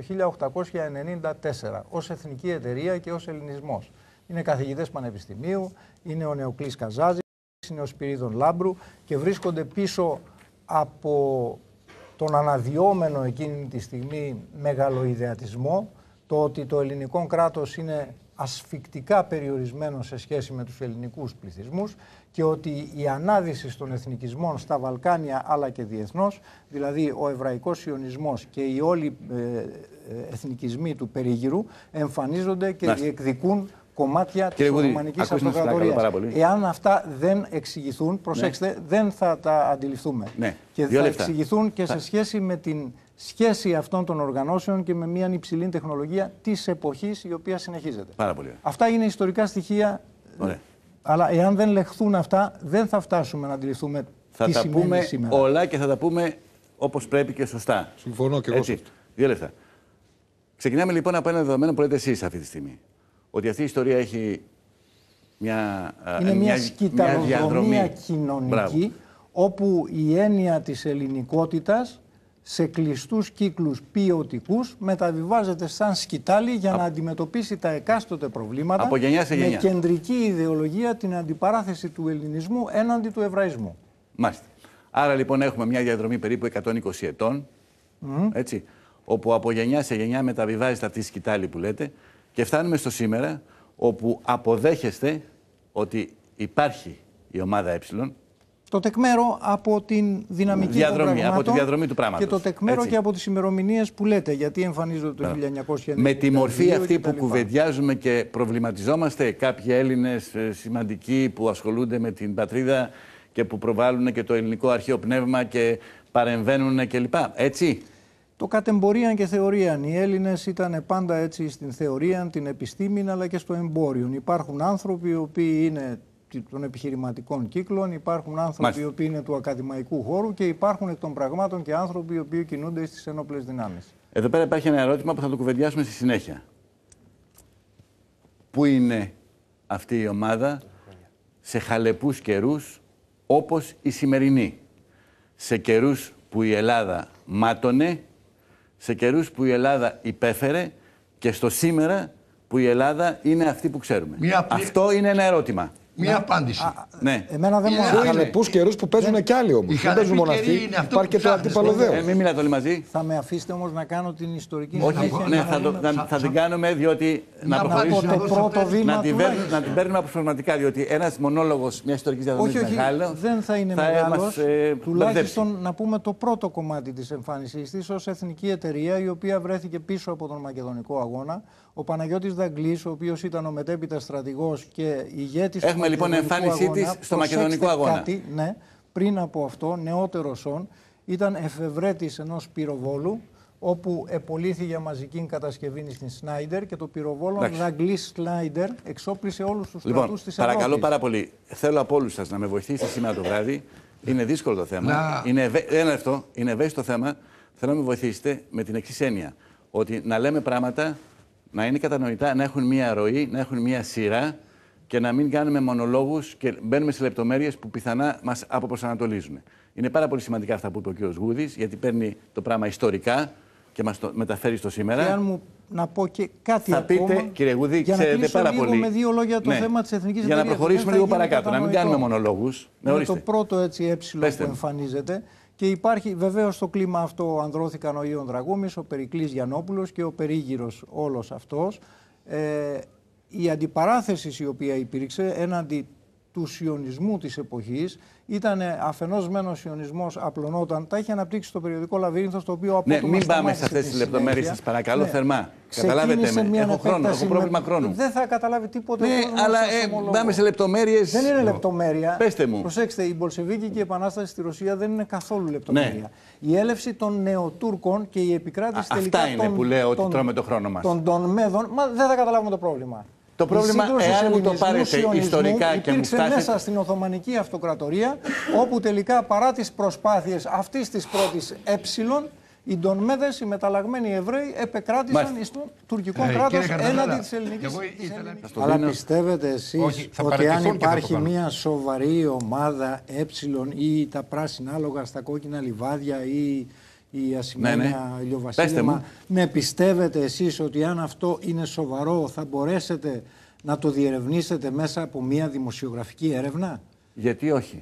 1894 ως εθνική εταιρεία και ως ελληνισμός. Είναι καθηγητές πανεπιστημίου, είναι ο Νεοκλής Καζάζης, είναι ο Σπυρίδων Λάμπρου και βρίσκονται πίσω από τον αναδυόμενο εκείνη τη στιγμή μεγαλοειδεατισμό, το ότι το ελληνικό κράτος είναι ασφικτικά περιορισμένο σε σχέση με τους ελληνικούς πληθυσμούς και ότι η ανάδυση των εθνικισμών στα Βαλκάνια αλλά και διεθνώς, δηλαδή ο εβραϊκός σιωνισμός και οι όλοι εθνικισμοί του περίγυρου εμφανίζονται και διεκδικούν κομμάτια της Οθωμανικής Αυτοκρατορίας. Εάν αυτά δεν εξηγηθούν, προσέξτε, δεν θα τα αντιληφθούμε. Ναι. Και θα εξηγηθούν και σε σχέση με την σχέση αυτών των οργανώσεων και με μια υψηλή τεχνολογία της εποχής η οποία συνεχίζεται. Πάρα πολύ. Αυτά είναι ιστορικά στοιχεία. Ωραία. Αλλά εάν δεν λεχθούν αυτά, δεν θα φτάσουμε να αντιληφθούμε τι σημαίνει σήμερα. Θα τα πούμε όλα και θα τα πούμε όπως πρέπει και σωστά. Συμφωνώ και εγώ. 2 λεπτά. Ξεκινάμε λοιπόν από ένα δεδομένο που λέτε εσείς αυτή τη στιγμή. Ότι αυτή η ιστορία έχει μια σκηταλοδρομία κοινωνική. Μπράβο. Όπου η έννοια της ελληνικότητας σε κλειστούς κύκλους ποιοτικούς μεταβιβάζεται σαν σκητάλη για να αντιμετωπίσει τα εκάστοτε προβλήματα από γενιά σε γενιά. Με κεντρική ιδεολογία την αντιπαράθεση του ελληνισμού έναντι του εβραϊσμού. Μάλιστα. Άρα λοιπόν έχουμε μια διαδρομή περίπου 120 ετών, έτσι, όπου από γενιά σε γενιά μεταβιβάζεται αυτή η σκητάλη που λέτε και φτάνουμε στο σήμερα, όπου αποδέχεστε ότι υπάρχει η ομάδα Ε. Το τεκμέρο από την δυναμική διαδρομή, από τη διαδρομή του πράγματος. Και το τεκμέρο έτσι. Και από τις ημερομηνίες που λέτε, γιατί εμφανίζονται το 1992. Με τη μορφή αυτή που κουβεντιάζουμε και προβληματιζόμαστε, κάποιοι Έλληνες σημαντικοί που ασχολούνται με την πατρίδα και που προβάλλουν και το ελληνικό αρχαίο πνεύμα και παρεμβαίνουν κλπ. Έτσι. Το κατεμπορίαν και θεωρίαν. Οι Έλληνες ήταν πάντα έτσι στην θεωρία, την επιστήμη, αλλά και στο εμπόριο. Υπάρχουν άνθρωποι οι οποίοι είναι των επιχειρηματικών κύκλων, υπάρχουν άνθρωποι οι οποίοι είναι του ακαδημαϊκού χώρου και υπάρχουν εκ των πραγμάτων και άνθρωποι οι οποίοι κινούνται στις ένοπλες δυνάμεις. Εδώ πέρα υπάρχει ένα ερώτημα που θα το κουβεντιάσουμε στη συνέχεια. Πού είναι αυτή η ομάδα σε χαλεπούς καιρούς όπως η σημερινή? Σε καιρούς που η Ελλάδα μάτωνε, σε καιρούς που η Ελλάδα υπέφερε και στο σήμερα που η Ελλάδα είναι αυτή που ξέρουμε. Αυτό είναι ένα ερώτημα. Μία απάντηση. Ναι. Εμένα δεν μου αρέσει. Χαλεπούς καιρούς που παίζουν και άλλοι όμως. Δεν παίζουν μόνο αυτοί. Υπάρχει και το αντίπαλο δέος. Μην μιλάτε όλοι μαζί. Θα με αφήσετε όμως να κάνω την ιστορική συνέχεια? Ναι, θα την κάνουμε διότι να προχωρήσουμε. Το πρώτο βήμα να την παίρνουμε αποσπασματικά. Διότι ένας μονόλογος μια ιστορική διαδρομή μεγάλο. Δεν θα είναι μεγάλος. Τουλάχιστον να πούμε το πρώτο κομμάτι της εμφάνισής της ως εθνική εταιρεία, η οποία βρέθηκε πίσω από τον Μακεδονικό Αγώνα. Ο Παναγιώτης Δαγκλής, ο οποίος ήταν ο μετέπειτα στρατηγός και ηγέτης του Έχουμε λοιπόν εμφάνισή της στο Μακεδονικό Αγώνα. Κάτι, ναι, πριν από αυτό, νεότερος όν, ήταν εφευρέτης ενός πυροβόλου, όπου επολύθη για μαζική κατασκευή στην Σνάιντερ και το πυροβόλο Δαγκλής Σνάιντερ εξόπλισε όλους τους στρατούς της Ευρώπης. Παρακαλώ πάρα πολύ. Θέλω από όλους σας να με βοηθήσετε σήμερα το βράδυ. Είναι δύσκολο το θέμα. Είναι ευαίσθητο θέμα. Θέλω να με βοηθήσετε με την εξής έννοια. Ότι να λέμε πράγματα, να είναι κατανοητά, να έχουν μία ροή, να έχουν μία σειρά και να μην κάνουμε μονολόγους και μπαίνουμε σε λεπτομέρειες που πιθανά μας αποπροσανατολίζουν. Είναι πάρα πολύ σημαντικά αυτά που είπε ο κ. Γούδης, γιατί παίρνει το πράγμα ιστορικά και μας το μεταφέρει στο σήμερα. Και αν μου να πω και κάτι θα ακόμα, πείτε, κύριε Γούδη, ξέρετε πάρα πολύ. Με δύο λόγια το θέμα της εθνικής εταιρείας. Για να προχωρήσουμε λίγο παρακάτω, να μην κάνουμε μονολόγους. Είναι το πρώτο έτσι που εμφανίζεται. Και υπάρχει βεβαίως στο κλίμα αυτό ανδρώθηκαν ο Ιων Δραγούμης, ο Περικλής Γιαννόπουλος και ο περίγυρος όλος αυτός. Η αντιπαράθεση η οποία υπήρξε έναντι του σιωνισμού της εποχής ήταν αφενός μεν ο σιωνισμός απλωνόταν, τα είχε αναπτύξει στο περιοδικό Λαβύρινθος, το οποίο απότομα μην πάμε σε αυτές τις λεπτομέρειες σας παρακαλώ θερμά. Καταλάβετε με, έχω πρόβλημα χρόνου. Δεν θα καταλάβει τίποτε. Ναι, αλλά πάμε σε λεπτομέρειες. Δεν είναι λεπτομέρεια. Πέστε μου. Προσέξτε, η Μπολσεβίκη και η Επανάσταση στη Ρωσία δεν είναι καθόλου λεπτομέρεια. Η έλευση των Νεοτούρκων και η επικράτηση τελικά αυτά είναι που λέω ότι τρώμε το χρόνο μας. Των Μέδων, δεν θα καταλάβουμε το πρόβλημα. Το πρόβλημα, εάν μου το πάρετε ιστορικά και μου φτάσετε... μέσα στην Οθωμανική Αυτοκρατορία, όπου τελικά παρά τις προσπάθειες αυτής της πρώτης οι Ντονμέδες, οι μεταλλαγμένοι Εβραίοι, επεκράτησαν στο τουρκικό κράτος έναντι της ελληνικής. Αλλά πιστεύετε εσείς ότι αν υπάρχει μια σοβαρή ομάδα ή τα πράσινα άλογα στα κόκκινα λιβάδια ή η ασημένια ηλιοβασίλεμα, πιστεύετε εσείς ότι αν αυτό είναι σοβαρό θα μπορέσετε να το διερευνήσετε μέσα από μια δημοσιογραφική έρευνα? Γιατί όχι?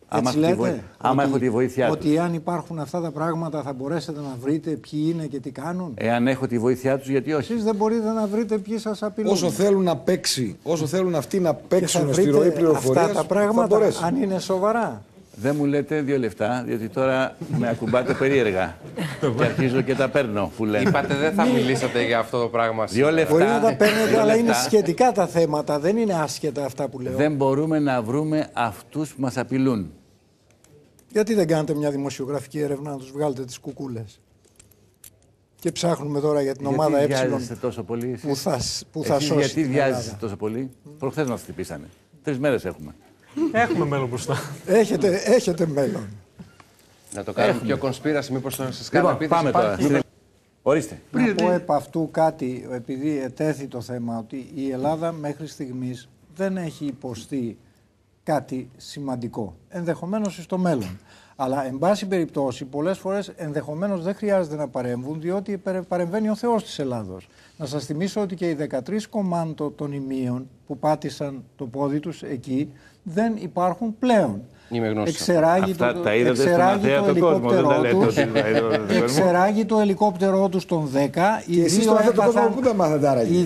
Άμα έχω τη βοήθειά τους. Ότι αν υπάρχουν αυτά τα πράγματα θα μπορέσετε να βρείτε ποιοι είναι και τι κάνουν. Εάν έχω τη βοήθειά τους, γιατί όχι? Εσείς δεν μπορείτε να βρείτε ποιοι σας απειλούν. Όσο θέλουν να παίξει, όσο θέλουν αυτοί να παίξουν στη ροή πληροφορίας, αυτά τα πράγματα, αν είναι σοβαρά. Δεν μου λέτε 2 λεπτά, διότι τώρα με ακουμπάτε περίεργα. Και αρχίζω και τα παίρνω, που λένε. Είπατε δεν θα μιλήσατε για αυτό το πράγμα. 2 λεπτά. Μπορεί να τα παίρνετε, αλλά είναι σχετικά τα θέματα. Δεν είναι άσχετα αυτά που λέω. Δεν μπορούμε να βρούμε αυτούς που μας απειλούν. Γιατί δεν κάνετε μια δημοσιογραφική έρευνα να τους βγάλετε τις κουκούλες? Και ψάχνουμε τώρα για την ομάδα Γιατί βιάζεστε τόσο πολύ που θα σώσει. Γιατί βιάζεστε τόσο πολύ? Προχθές μας χτυπήσανε. 3 μέρες έχουμε. Έχουμε μέλλον μπροστά. Έχετε μέλλον. Να το κάνουμε πιο κονσπίραση, μήπως σας κάνω επίθεση? Πάμε τώρα. Ορίστε. Να πω επ' αυτού κάτι, επειδή ετέθη το θέμα, ότι η Ελλάδα μέχρι στιγμής δεν έχει υποστεί κάτι σημαντικό. Ενδεχομένως στο μέλλον. Αλλά, εν πάση περιπτώσει, πολλές φορές ενδεχομένως δεν χρειάζεται να παρέμβουν, διότι παρεμβαίνει ο Θεός της Ελλάδος. Να σας θυμίσω ότι και οι 13 κομμάντο των ημείων που πάτησαν το πόδι τους εκεί δεν υπάρχουν πλέον. Εξεράγει το ελικόπτερό του στον 10. Και εσείς στο αυτό το κόμμα πού τα μάθατε άραγε?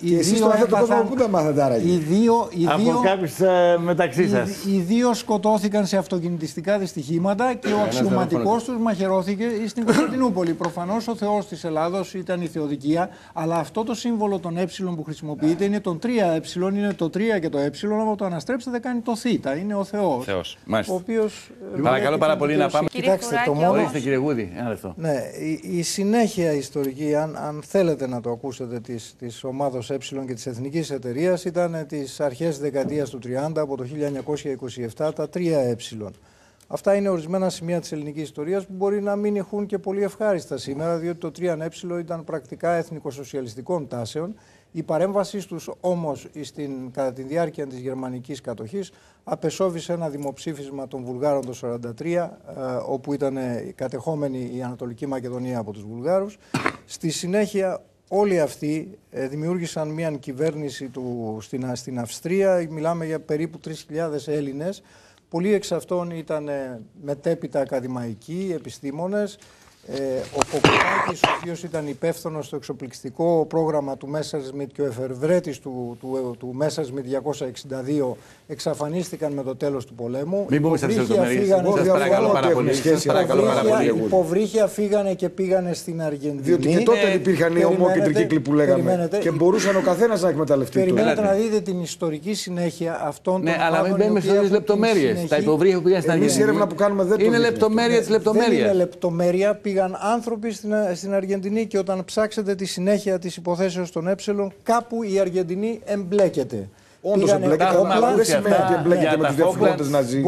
Από κάποιους μεταξύ σας. Οι δύο σκοτώθηκαν σε αυτοκινητιστικά δυστυχήματα και ο αξιωματικός τους μαχαιρώθηκε στην Κωνσταντινούπολη. Προφανώς ο Θεός της Ελλάδος ήταν η θεοδικία, αλλά αυτό το σύμβολο των ε που χρησιμοποιείται είναι τον 3ε, είναι το 3 και το ε, άμα το αναστρέψετε κάνει το θ, είναι ο Θεός. Μάλιστα. Ο οποίος, παρακαλώ πάρα πολύ να πάμε. Κοιτάξτε, το μόνο. Ορίστε, κύριε Γούδη, ένα λεπτό. Ναι, η συνέχεια ιστορική, αν θέλετε να το ακούσετε, της ομάδος ε και της Εθνικής Εταιρείας ήταν τις αρχές της δεκαετίας του 30, από το 1927, τα 3ε. Αυτά είναι ορισμένα σημεία της ελληνικής ιστορίας που μπορεί να μην έχουν και πολύ ευχάριστα σήμερα, διότι το 3ε ήταν πρακτικά εθνικοσοσιαλιστικών τάσεων. Η παρέμβασή τους όμως κατά τη διάρκεια της γερμανικής κατοχής απεσώβησε ένα δημοψήφισμα των Βουλγάρων το 1943, όπου ήταν κατεχόμενη η Ανατολική Μακεδονία από τους Βουλγάρους. Στη συνέχεια όλοι αυτοί δημιούργησαν μια κυβέρνηση στην Αυστρία. Μιλάμε για περίπου 3.000 Έλληνες. Πολλοί εξ αυτών ήταν μετέπειτα ακαδημαϊκοί, επιστήμονες. Ο Ποπουλάκης, ο οποίος ήταν υπεύθυνος στο εξοπλιστικό πρόγραμμα του Messerschmitt και ο εφευρέτης του Messerschmitt 262 εξαφανίστηκαν με το τέλος του πολέμου. Μην πούμε στις λεπτομέρειες. Σας παρακαλώ πάρα πολύ. Οι υποβρύχια φύγανε και πήγανε στην Αργεντινή. Διότι και τότε υπήρχαν οι ομόκεντροι κύκλοι που λέγαμε και μπορούσαν ο καθένας να εκμεταλλευτεί. Περιμένετε να δείτε την ιστορική συνέχεια αυτών των πραγμάτων. Ναι, αλλά μην μπαίνουμε στις λεπτομέρειες. Τα υποβρύχια που πήγαν στην Αργεντινή. Εμείς η έρευνα που κάνουμε δεν το είναι λεπτομέρεια της λεπτομέρειας. Δεν είναι λεπτομέρεια. Πήγαν άνθρωποι στην Αργεντινή και όταν ψάξετε τη συνέχεια της υποθέσεως των ε, κάπου η Αργεντινή εμπλέκεται. Όντως εμπλέκεται, δεν σημαίνει ότι εμπλέκεται με τους διαφορετές Ναζί.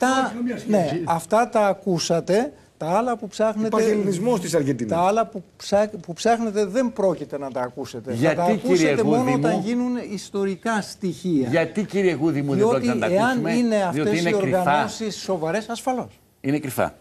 Αυτά τα ακούσατε. Τα άλλα που ψάχνετε. Υπάρχει ελληνισμός της Αργεντινής. Τα άλλα που ψάχνετε δεν πρόκειται να τα ακούσετε. Γιατί, θα τα ακούσετε μόνο όταν γίνουν ιστορικά στοιχεία. Γιατί, κύριε Γούδη μου, δεν πρόκειται να τα ακούσουμε? Εάν είναι αυτές οι οργανώσεις σοβαρές, ασφαλώς. Είναι κρυφά.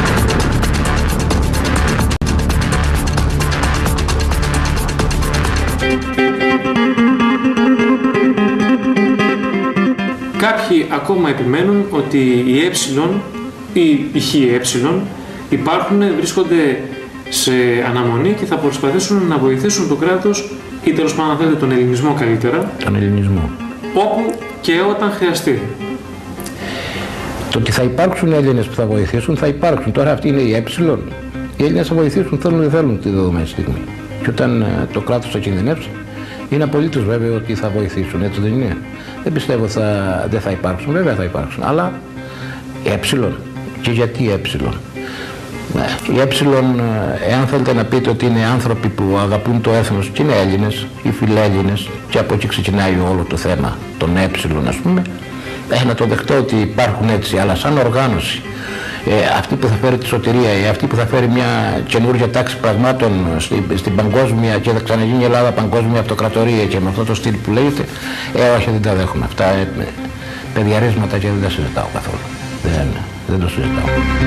Κάποιοι ακόμα επιμένουν ότι οι ή π.χ. υπάρχουν, βρίσκονται σε αναμονή και θα προσπαθήσουν να βοηθήσουν το κράτος ή τέλος πάντων, αν θέλετε, τον ελληνισμό καλύτερα. Τον ελληνισμό. Όπου και όταν χρειαστεί. Το ότι θα υπάρξουν Έλληνες που θα βοηθήσουν, θα υπάρξουν. Τώρα αυτή είναι η ε. Οι Έλληνες θα βοηθήσουν, θέλουν ή δεν θέλουν τη δεδομένη στιγμή. Και όταν το κράτος θα κινδυνεύσει, είναι απολύτως βέβαιο ότι θα βοηθήσουν, έτσι δεν είναι? Δεν πιστεύω δεν θα υπάρξουν, βέβαια θα υπάρξουν, αλλά ε. Και γιατί ε? Οι ε, εάν θέλετε να πείτε ότι είναι άνθρωποι που αγαπούν το έθνος και είναι Έλληνες ή φιλέλληνες, και από εκεί ξεκινάει όλο το θέμα των ε, ας πούμε, να το δεχτώ ότι υπάρχουν έτσι, αλλά σαν οργάνωση, αυτή που θα φέρει τη σωτηρία ή αυτή που θα φέρει μια καινούργια τάξη πραγμάτων στην παγκόσμια και θα ξαναγίνει η Ελλάδα παγκόσμια αυτοκρατορία και με αυτό το στυλ που λέγεται, όχι, δεν τα δέχομαι. Αυτά παιδιαρίσματα και δεν τα συζητάω καθόλου. Δεν το συζητάω.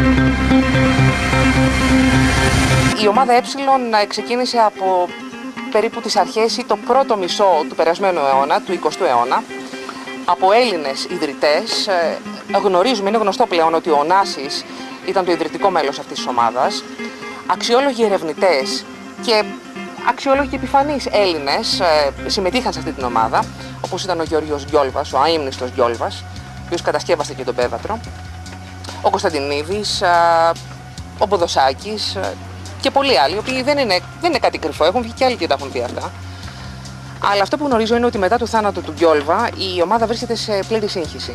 Η ομάδα ε ξεκίνησε από περίπου τις αρχές ή το πρώτο μισό του περασμένου αιώνα, του 20ου αιώνα, από Έλληνες ιδρυτές. Γνωρίζουμε, είναι γνωστό πλέον ότι ο Ωνάσης ήταν το ιδρυτικό μέλος αυτής της ομάδας. Αξιόλογοι ερευνητές και αξιόλογοι επιφανείς Έλληνες συμμετείχαν σε αυτή την ομάδα, όπως ήταν ο Γεώργιος Γιόλβας, ο αείμνηστος Γιόλβας, ο οποίος κατασκεύασε και τον Πέβατρο, ο Κωνσταντινίδης, ο Ποδοσάκης και πολλοί άλλοι, οι οποίοι δεν είναι κάτι κρυφό, έχουν βγει και άλλοι και τα έχουν πει αυτά. Αλλά αυτό που γνωρίζω είναι ότι μετά το θάνατο του Γιόλβα η ομάδα βρίσκεται σε πλήρη σύγχυση.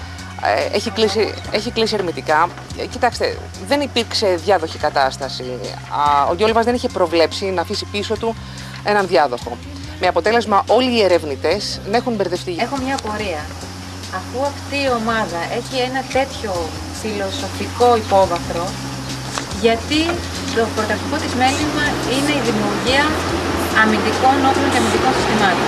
Έχει κλείσει ερμητικά. Κοιτάξτε, δεν υπήρξε διάδοχη κατάσταση. Ο Γιόλβας δεν είχε προβλέψει να αφήσει πίσω του έναν διάδοχο. Με αποτέλεσμα όλοι οι ερευνητές να έχουν μπερδευτεί. Έχω μια απορία. Αφού αυτή η ομάδα έχει ένα τέτοιο φιλοσοφικό υπόβαθρο, γιατί το πρωταρχικό της μέλημα είναι η δημιουργία αμυντικών όπλων και αμυντικών συστημάτων?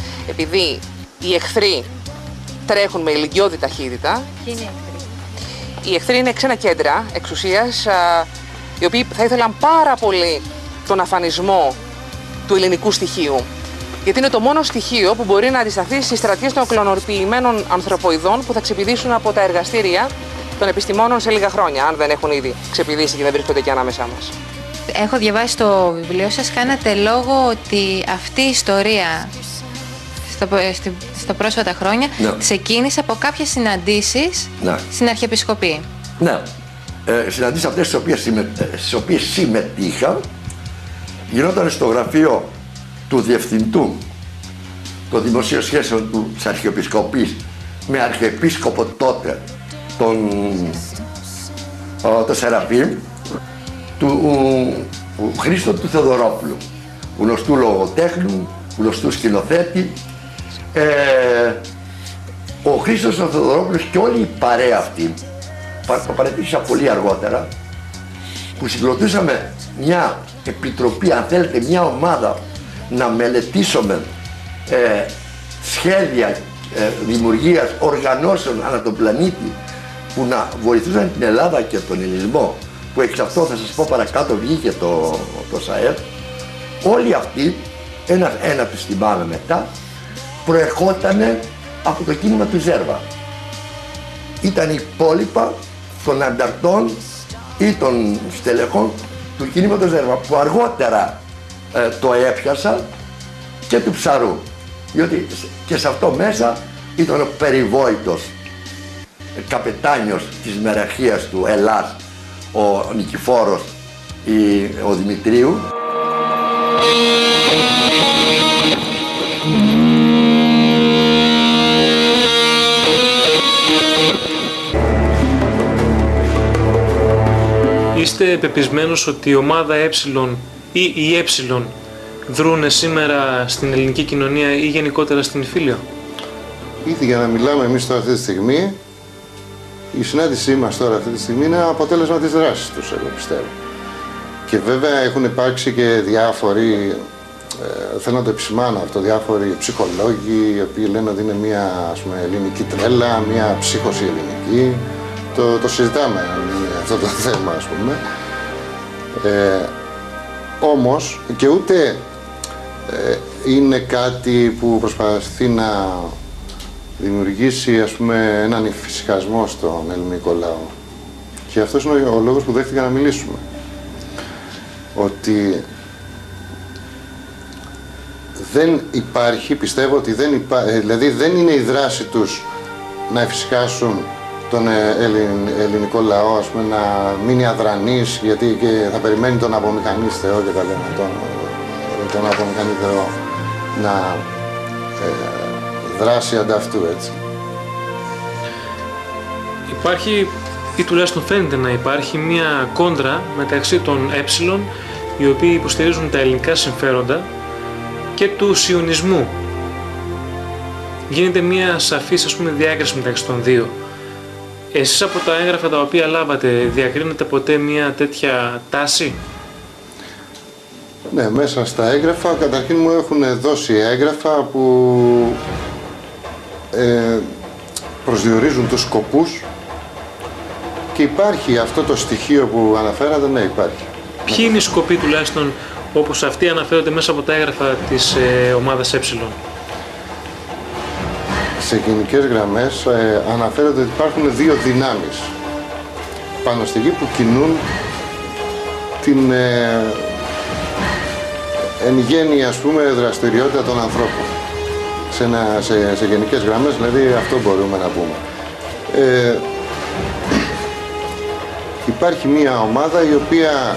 Επειδή οι εχθροί τρέχουν με ηλικιώδη ταχύτητα. Ποιοι είναι οι εχθροί? Οι εχθροί είναι ξένα κέντρα εξουσίας, οι οποίοι θα ήθελαν πάρα πολύ τον αφανισμό του ελληνικού στοιχείου. Γιατί είναι το μόνο στοιχείο που μπορεί να αντισταθεί στις στρατιές των κλωνοποιημένων ανθρωποειδών που θα ξεπηδήσουν από τα εργαστήρια των επιστημόνων σε λίγα χρόνια, αν δεν έχουν ήδη ξεπηδήσει και δεν βρίσκονται και ανάμεσά μας. Έχω διαβάσει το βιβλίο σας, κάνατε λόγο ότι αυτή η ιστορία στα πρόσφατα χρόνια ξεκίνησε από κάποιες συναντήσεις στην Αρχιεπισκοπή. Ναι. Συναντήσεις αυτές στις οποίες συμμετείχα γινόταν στο γραφείο του Διευθυντού των Δημοσίων Σχέσεων της Αρχιεπισκοπής με Αρχιεπίσκοπο τότε τον Σεραφείμ, του Χρήστο του Θεοδωρόπουλου, γνωστού λογοτέχνου, γνωστού σκηνοθέτη. Ο Χρήστος ο Θεοδωρόπουλος και όλη η παρέα αυτή, το παρατήρησα πολύ αργότερα, που συγκροτήσαμε μια επιτροπή, αν θέλετε μια ομάδα, να μελετήσουμε σχέδια δημιουργίας οργανώσεων ανά τον πλανήτη που να βοηθούσαν την Ελλάδα και τον ελληνισμό, που εξ αυτό θα σας πω παρακάτω βγήκε το ΣΑΕΠ. Όλοι αυτοί, ένα τους θυμάμαι μετά, προερχότανε από το κίνημα του Ζέρβα. Ήταν υπόλοιπα των ανταρτών ή των στελεχών του κινήματος Ζέρβα, που αργότερα το έπιασα, και του Ψαρού, διότι και σε αυτό μέσα ήταν ο περιβόητος καπετάνιος της μεραρχίας του Ελλάς, ο Νικηφόρος ή ο Δημητρίου. Είστε πεπισμένος ότι η ομάδα Ε ή η Ε δρούνε σήμερα στην ελληνική κοινωνία ή γενικότερα στην Ιφίλιο? Ήδη για να μιλάμε εμείς τώρα αυτή τη στιγμή, η συνάντησή μας τώρα αυτή τη στιγμή είναι αποτέλεσμα της δράσης τους, εγώ πιστεύω. Και βέβαια έχουν υπάρξει και διάφοροι, θέλω να το επισημάνω αυτό, διάφοροι ψυχολόγοι, οι οποίοι λένε ότι είναι μια, ας πούμε, ελληνική τρέλα, μια ψύχωση ελληνική. Το συζητάμε αυτό το θέμα, ας πούμε. Όμως και ούτε είναι κάτι που προσπαθεί να δημιουργήσει, ας πούμε, έναν ηφησυχασμό στον ελληνικό λαό. Και αυτός είναι ο λόγος που δέχτηκα να μιλήσουμε. Ότι δεν υπάρχει, πιστεύω ότι δεν υπάρχει, δηλαδή δεν είναι η δράση τους να ηφησυχάσουν τον ελληνικό λαό, ας πούμε, να μείνει αδρανής, γιατί και θα περιμένει τον απομηχανής Θεό και τα λέμε, τον απομηχανή Θεό να δράσει ανταυτού, έτσι. Υπάρχει, ή τουλάχιστον φαίνεται να υπάρχει, μια κόντρα μεταξύ των Ε, οι οποίοι υποστηρίζουν τα ελληνικά συμφέροντα, και του σιωνισμού. Γίνεται μια σαφής, ας πούμε, διάκριση μεταξύ των δύο. Εσείς από τα έγγραφα τα οποία λάβατε, διακρίνετε ποτέ μια τέτοια τάση? Ναι, μέσα στα έγγραφα, καταρχήν μου έχουν δώσει έγγραφα που προσδιορίζουν τους σκοπούς, και υπάρχει αυτό το στοιχείο που αναφέρατε, ναι, υπάρχει. Ποιοι είναι οι σκοποί, τουλάχιστον όπως αυτοί αναφέρονται μέσα από τα έγγραφα της ομάδας Ε? Σε γενικές γραμμές αναφέρεται ότι υπάρχουν δύο δυνάμεις πάνω στη γη που κινούν την εν γέννη, ας πούμε, δραστηριότητα των ανθρώπων. Σε γενικές γραμμές, δηλαδή, αυτό μπορούμε να πούμε. Υπάρχει μία ομάδα η οποία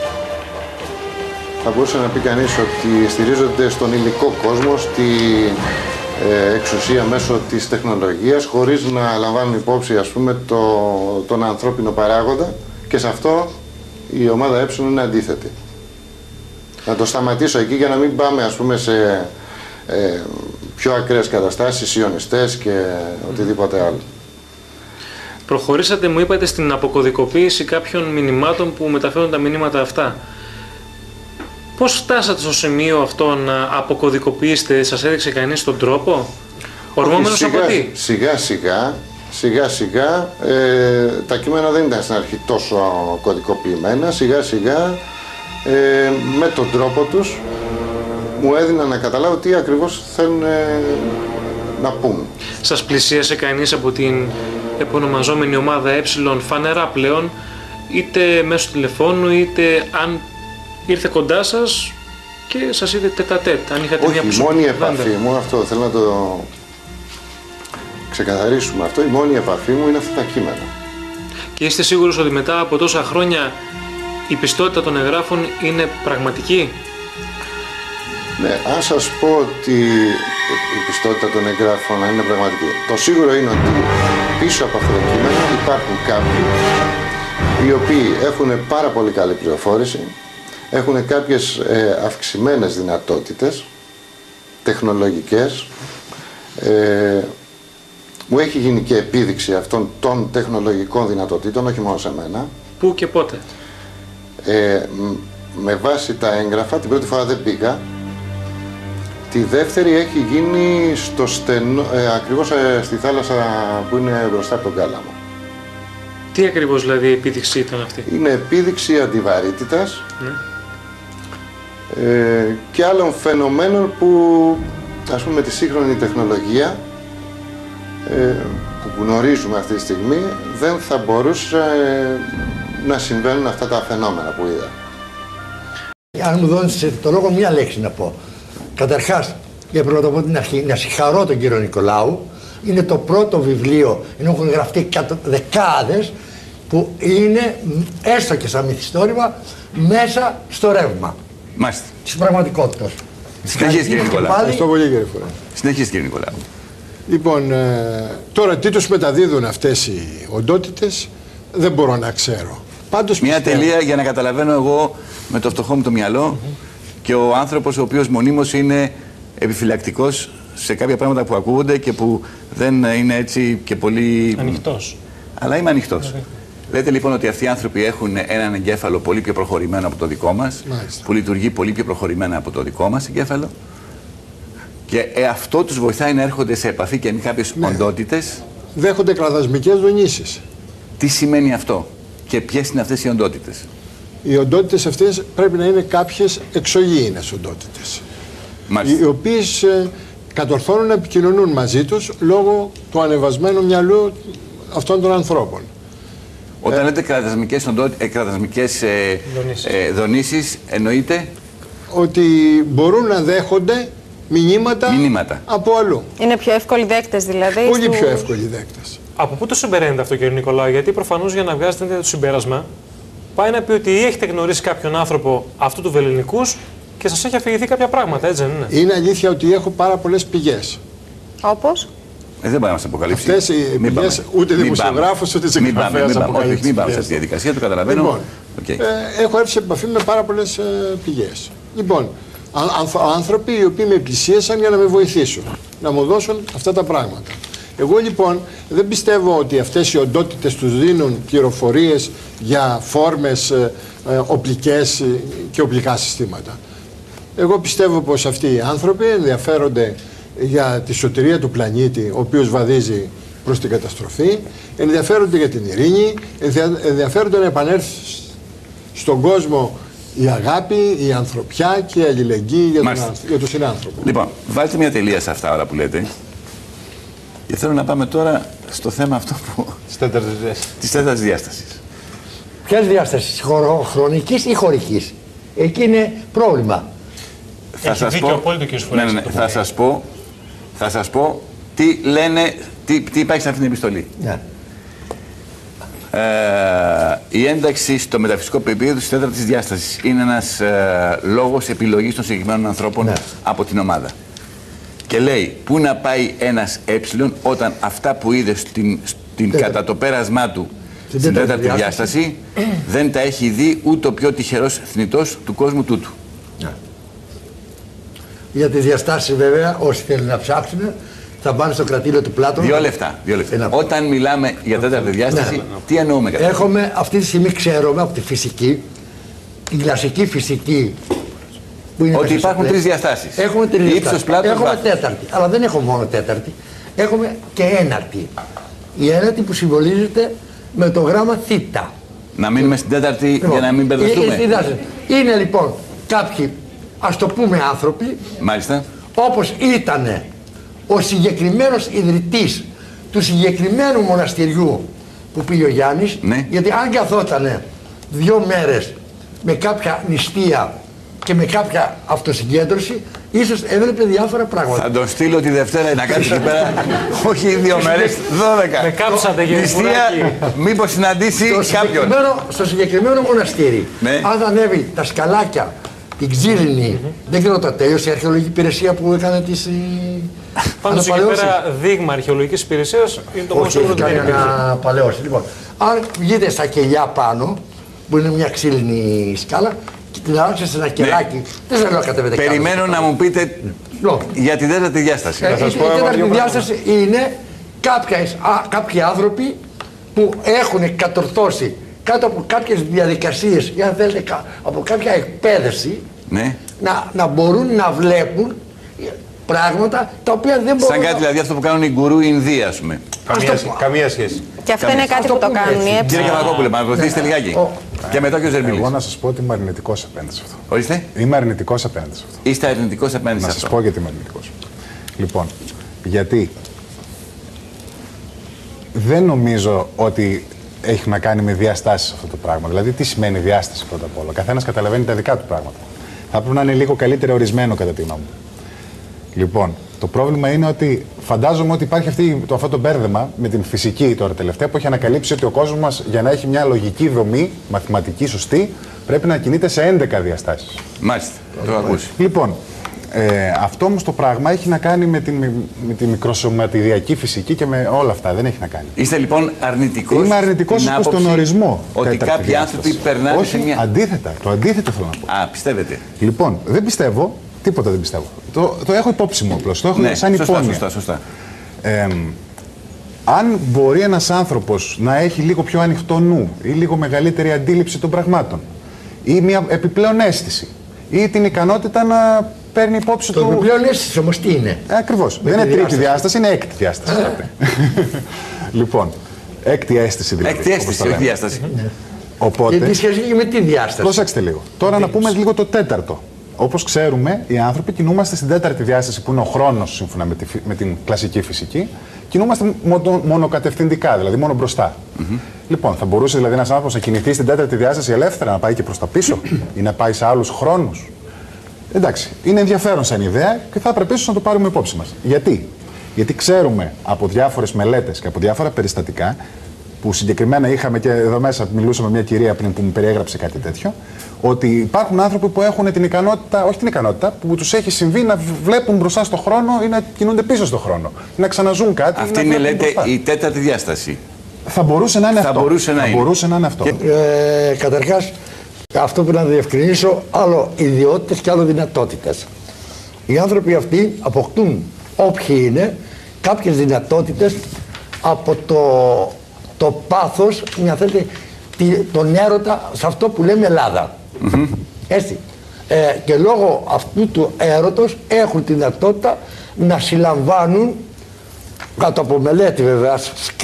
θα μπορούσε να πει κανείς ότι στηρίζονται στον υλικό κόσμο, στη εξουσία μέσω της τεχνολογίας, χωρίς να λαμβάνουν υπόψη, ας πούμε, τον ανθρώπινο παράγοντα, και σε αυτό η ομάδα Ε είναι αντίθετη. Να το σταματήσω εκεί για να μην πάμε, ας πούμε, σε πιο ακραίες καταστάσεις, σιωνιστές και οτιδήποτε άλλο. Προχωρήσατε, μου είπατε, στην αποκωδικοποίηση κάποιων μηνυμάτων που μεταφέρουν τα μηνύματα αυτά. Πώς φτάσατε στο σημείο αυτό να αποκωδικοποιήσετε, σας έδειξε κανείς τον τρόπο? Ορμόμενος από τι? Σιγά σιγά σιγά, τα κείμενα δεν ήταν στην αρχή τόσο κωδικοποιημένα, σιγά σιγά με τον τρόπο τους μου έδιναν να καταλάβω τι ακριβώς θέλουν να πούμε. Σας πλησίασε κανείς από την επωνομαζόμενη ομάδα Ε φανερά πλέον, είτε μέσω τηλεφώνου, είτε αν ήρθε κοντά σας και σας είδε τετατέτ, αν είχατε μια προσωπική? Όχι, η μόνη επαφή μου, αυτό θέλω να το ξεκαθαρίσουμε αυτό, η μόνη επαφή μου είναι αυτά τα κείμενα. Και είστε σίγουρος ότι μετά από τόσα χρόνια η πιστότητα των εγγράφων είναι πραγματική? Ναι, αν σας πω ότι η πιστότητα των εγγράφων είναι πραγματική. Το σίγουρο είναι ότι πίσω από αυτά τα κείμενα υπάρχουν κάποιοι οι οποίοι έχουν πάρα πολύ καλή πληροφόρηση, έχουν κάποιες αυξημένες δυνατότητες τεχνολογικές. Μου έχει γίνει και επίδειξη αυτών των τεχνολογικών δυνατοτήτων, όχι μόνο σε μένα. Πού και πότε? Με βάση τα έγγραφα, την πρώτη φορά δεν πήγα. Τη δεύτερη έχει γίνει στο στενό, ακριβώς στη θάλασσα που είναι μπροστά από τον Κάλαμο. Τι ακριβώς δηλαδή η επίδειξη ήταν αυτή? Είναι επίδειξη αντιβαρύτητας, ναι, και άλλων φαινομένων που, ας πούμε, με τη σύγχρονη τεχνολογία που γνωρίζουμε αυτή τη στιγμή δεν θα μπορούσε να συμβαίνουν αυτά τα φαινόμενα που είδα. Αν μου δώσεις το λόγο, μια λέξη να πω. Καταρχάς, για να το πω την αρχή, να συγχαρώ τον κύριο Νικολάου. Είναι το πρώτο βιβλίο, ενώ έχουν γραφτεί δεκάδες, που είναι, έστω και σαν μυθιστόρημα, μέσα στο ρεύμα. Μάλιστα. Της πραγματικότητας. Συνεχίζει, κύριε Νικολάου. Ευχαριστώ πολύ, κύριε Φορά. Συνεχίζει, κύριε Νικολάου. Λοιπόν, τώρα τι τους μεταδίδουν αυτές οι οντότητες, δεν μπορώ να ξέρω. Πάντως μια τελεία για να καταλαβαίνω εγώ με το φτωχό μου το μυαλό και ο άνθρωπος ο οποίος μονίμως είναι επιφυλακτικός σε κάποια πράγματα που ακούγονται και που δεν είναι έτσι και πολύ... Ανοιχτός. Αλλά είμαι ανοιχτός. Λέτε λοιπόν ότι αυτοί οι άνθρωποι έχουν έναν εγκέφαλο πολύ πιο προχωρημένο από το δικό μας, που λειτουργεί πολύ πιο προχωρημένα από το δικό μας εγκέφαλο, και αυτό τους βοηθάει να έρχονται σε επαφή και με κάποιες οντότητες. Δέχονται κλαδασμικές δονήσεις. Τι σημαίνει αυτό και ποιες είναι αυτές οι οντότητες? Οι οντότητες αυτές πρέπει να είναι κάποιες εξωγήινες οντότητες, οι οποίες κατορθώνουν να επικοινωνούν μαζί τους λόγω του ανεβασμένου μυαλού αυτών των ανθρώπων. Όταν λέτε κραδασμικές δονήσεις, εννοείται ότι μπορούν να δέχονται μηνύματα από αλλού. Είναι πιο εύκολοι δέκτες δηλαδή? Πολύ πιο εύκολοι δέκτες. Από πού το συμπεραίνετε αυτό, κύριε Νικολάου? Γιατί προφανώς για να βγάζετε το συμπέρασμα, πάει να πει ότι ή έχετε γνωρίσει κάποιον άνθρωπο αυτού του βελληνικούς και σας έχει αφηγηθεί κάποια πράγματα, έτσι δεν είναι? Είναι αλήθεια ότι έχω πάρα πολλές πηγές. Όπως? Δεν μπορεί να μας αποκαλύψει. Αυτές οι πηγές, ούτε δημοσιογράφος, ούτε συγγραφέας αποκαλύψει. Μην πάμε σε αυτή τη διαδικασία, το καταλαβαίνω. Λοιπόν, έχω έρθει σε επαφή με πάρα πολλές πηγές. Λοιπόν, άνθρωποι οι οποίοι με πλησίασαν για να με βοηθήσουν, να μου δώσουν αυτά τα πράγματα. Εγώ λοιπόν δεν πιστεύω ότι αυτές οι οντότητες τους δίνουν πληροφορίες για φόρμες οπλικές και οπλικά συστήματα. Εγώ πιστεύω πως αυτοί οι άνθρωποι ενδιαφέρονται για τη σωτηρία του πλανήτη, ο οποίος βαδίζει προς την καταστροφή, ενδιαφέρονται για την ειρήνη, ενδιαφέρονται να επανέλθει στον κόσμο η αγάπη, η ανθρωπιά και η αλληλεγγύη για τον συνάνθρωπο. Λοιπόν, βάλτε μια τελεία σε αυτά όλα που λέτε. Και θέλω να πάμε τώρα στο θέμα αυτό που... της τέταρτης διάστασης. Ποιας διάστασης, χρονικής ή χωρικής? Εκεί είναι πρόβλημα. Έχει δίκιο απόλυτο, κύριε Σφουράκη. Ναι. Θα σας πω τι λένε, τι υπάρχει σε αυτήν την επιστολή. Ναι. Η ένταξη στο μεταφυσικό επίπεδο της τέταρτης διάστασης είναι ένας λόγος επιλογής των συγκεκριμένων ανθρώπων από την ομάδα. Και λέει πού να πάει ένας όταν αυτά που είδε κατά το πέρασμά του στην τέταρτη διάσταση δεν τα έχει δει ούτε ο πιο τυχερός θνητός του κόσμου τούτου. Για τις διαστάσεις βέβαια, όσοι θέλουν να ψάξουν, θα πάνε στο κρατήλιο του Πλάτωνα. Δύο λεφτά. Όταν μιλάμε για τέταρτη διάσταση, τι εννοούμε κατά? Έχουμε αυτή τη στιγμή, ξέρουμε από τη φυσική, την κλασική φυσική, που είναι ότι υπάρχουν τρεις διαστάσεις. Έχουμε τρεις διαστάσεις. Έχουμε τέταρτη, αλλά δεν έχουμε μόνο τέταρτη. Έχουμε και έναρτη. Η ένατη που συμβολίζεται με το γράμμα Θ. Να μείνουμε στην τέταρτη για να μην μπερδευτούμε. Είναι λοιπόν κάποιοι, ας το πούμε, άνθρωποι, μάλιστα, όπως ήταν ο συγκεκριμένος ιδρυτής του συγκεκριμένου μοναστηριού που πήγε ο Γιάννης, ναι. Γιατί αν καθότανε 2 μέρες με κάποια νηστεία και με κάποια αυτοσυγκέντρωση, ίσως έβλεπε διάφορα πράγματα. Θα τον στείλω τη Δευτέρα να κάτσει εκεί πέρα, όχι 2 μέρες, 12. Με κάψατε κύριε Φουράκη. Μήπως συναντήσει κάποιον. Στο συγκεκριμένο μοναστήρι, ναι. Αν ανέβει τα σκαλάκια, την ξύλινη, δεν ξέρω τα τέλειωσε η αρχαιολογική υπηρεσία που έκανε τις... Πάντως εκεί πέρα δείγμα αρχαιολογικής υπηρεσίας είναι το μόνο σίγουρο ότι δεν υπήρχε. Παλαιώσει. Λοιπόν, αν βγείτε στα κελιά πάνω, που είναι μια ξύλινη σκάλα, και την αλλάξετε σε ένα κελάκι, δεν σας λέω κατεβείτε κάτω. Περιμένω να μου πείτε για την τέταρτη διάσταση. Η τέταρτη διάσταση είναι κάποιοι άνθρωποι που έχουν κατορθώσει κάτω από κάποιες διαδικασίες, ή αν θέλετε από κάποια εκπαίδευση, ναι. να μπορούν να βλέπουν πράγματα τα οποία δεν μπορούν. Σαν κάτι δηλαδή αυτό που κάνουν οι γκουρού Ινδία, ας πούμε. Καμία σχέση. Και αυτό είναι κάτι που το κάνουν οι έψιλον. Κύριε Καβακόπουλε, μα βοηθήσετε λιγάκι. Και μετά και ο Ζερμπίλης. Εγώ να σας πω ότι είμαι αρνητικός απέναντι σε αυτό. Ορίστε. Είμαι αρνητικός απέναντι σε αυτό. Είστε αρνητικός απέναντι σε αυτό. Να σας πω γιατί είμαι αρνητικός. Λοιπόν, γιατί δεν νομίζω ότι έχει να κάνει με διαστάσεις αυτό το πράγμα. Δηλαδή, τι σημαίνει διάσταση πρώτα απ' όλα. Ο καθένας καταλαβαίνει τα δικά του πράγματα. Θα πρέπει να είναι λίγο καλύτερα ορισμένο κατά τη γνώμη μου. Λοιπόν, το πρόβλημα είναι ότι φαντάζομαι ότι υπάρχει αυτό το μπέρδεμα με την φυσική τώρα τελευταία που έχει ανακαλύψει ότι ο κόσμος μας για να έχει μια λογική δομή, μαθηματική σωστή, πρέπει να κινείται σε 11 διαστάσεις. Μάλιστα, το έχω ακούσει. Λοιπόν, αυτό όμως το πράγμα έχει να κάνει με τη μικροσωματιδιακή φυσική και με όλα αυτά. Δεν έχει να κάνει. Είστε λοιπόν αρνητικός. Είμαι αρνητικός στον ορισμό. Ότι κάποιοι άνθρωποι περνάνε σε μια. Αντίθετα. Το αντίθετο θέλω να πω. Α, πιστεύετε. Λοιπόν, δεν πιστεύω. Τίποτα δεν πιστεύω. Το έχω υπόψη μου απλώς. Το έχω σαν υπόνοια. Σωστά. Αν μπορεί ένας άνθρωπος να έχει λίγο πιο ανοιχτό νου ή λίγο μεγαλύτερη αντίληψη των πραγμάτων ή μια επιπλέον αίσθηση ή την ικανότητα να παίρνει υπόψη του. Το επιπλέον αίσθηση όμως τι είναι. Ακριβώς. Δεν είναι τρίτη διάσταση, είναι έκτη διάσταση. Λοιπόν, έκτη αίσθηση δηλαδή. Έκτη αίσθηση, όχι διάσταση. Οπότε. Και τι σχέση με τι διάσταση. Προσέξτε λίγο. Τώρα να πούμε λίγο το τέταρτο. Όπως ξέρουμε, οι άνθρωποι κινούμαστε στην τέταρτη διάσταση που είναι ο χρόνος, σύμφωνα με την κλασική φυσική. Κινούμαστε μονοκατευθυντικά, δηλαδή μόνο μπροστά. Λοιπόν, θα μπορούσε δηλαδή ένας άνθρωπος να κινηθεί στην τέταρτη διάσταση ελεύθερα, να πάει και προς τα πίσω ή να πάει σε άλλους χρόνους. Εντάξει, είναι ενδιαφέρον σαν ιδέα και θα έπρεπε ίσως να το πάρουμε υπόψη μας. Γιατί ξέρουμε από διάφορες μελέτες και από διάφορα περιστατικά, που συγκεκριμένα είχαμε και εδώ μέσα, μιλούσαμε με μια κυρία πριν που μου περιέγραψε κάτι τέτοιο, ότι υπάρχουν άνθρωποι που έχουν την ικανότητα, όχι την ικανότητα, που τους έχει συμβεί να βλέπουν μπροστά στο χρόνο ή να κινούνται πίσω στο χρόνο. Να ξαναζούν κάτι. Αυτή είναι, λέτε, η τέταρτη διάσταση. Θα μπορούσε να είναι αυτό. Μπορούσε να είναι αυτό. Καταρχάς, αυτό που να διευκρινίσω, άλλο ιδιότητες και άλλο δυνατότητες. Οι άνθρωποι αυτοί αποκτούν, όποιοι είναι, κάποιες δυνατότητες από το πάθος, μια θέλετε, τον έρωτα σε αυτό που λέμε Ελλάδα. Έτσι. Και λόγω αυτού του έρωτος έχουν τη δυνατότητα να συλλαμβάνουν, κάτω από μελέτη βέβαια,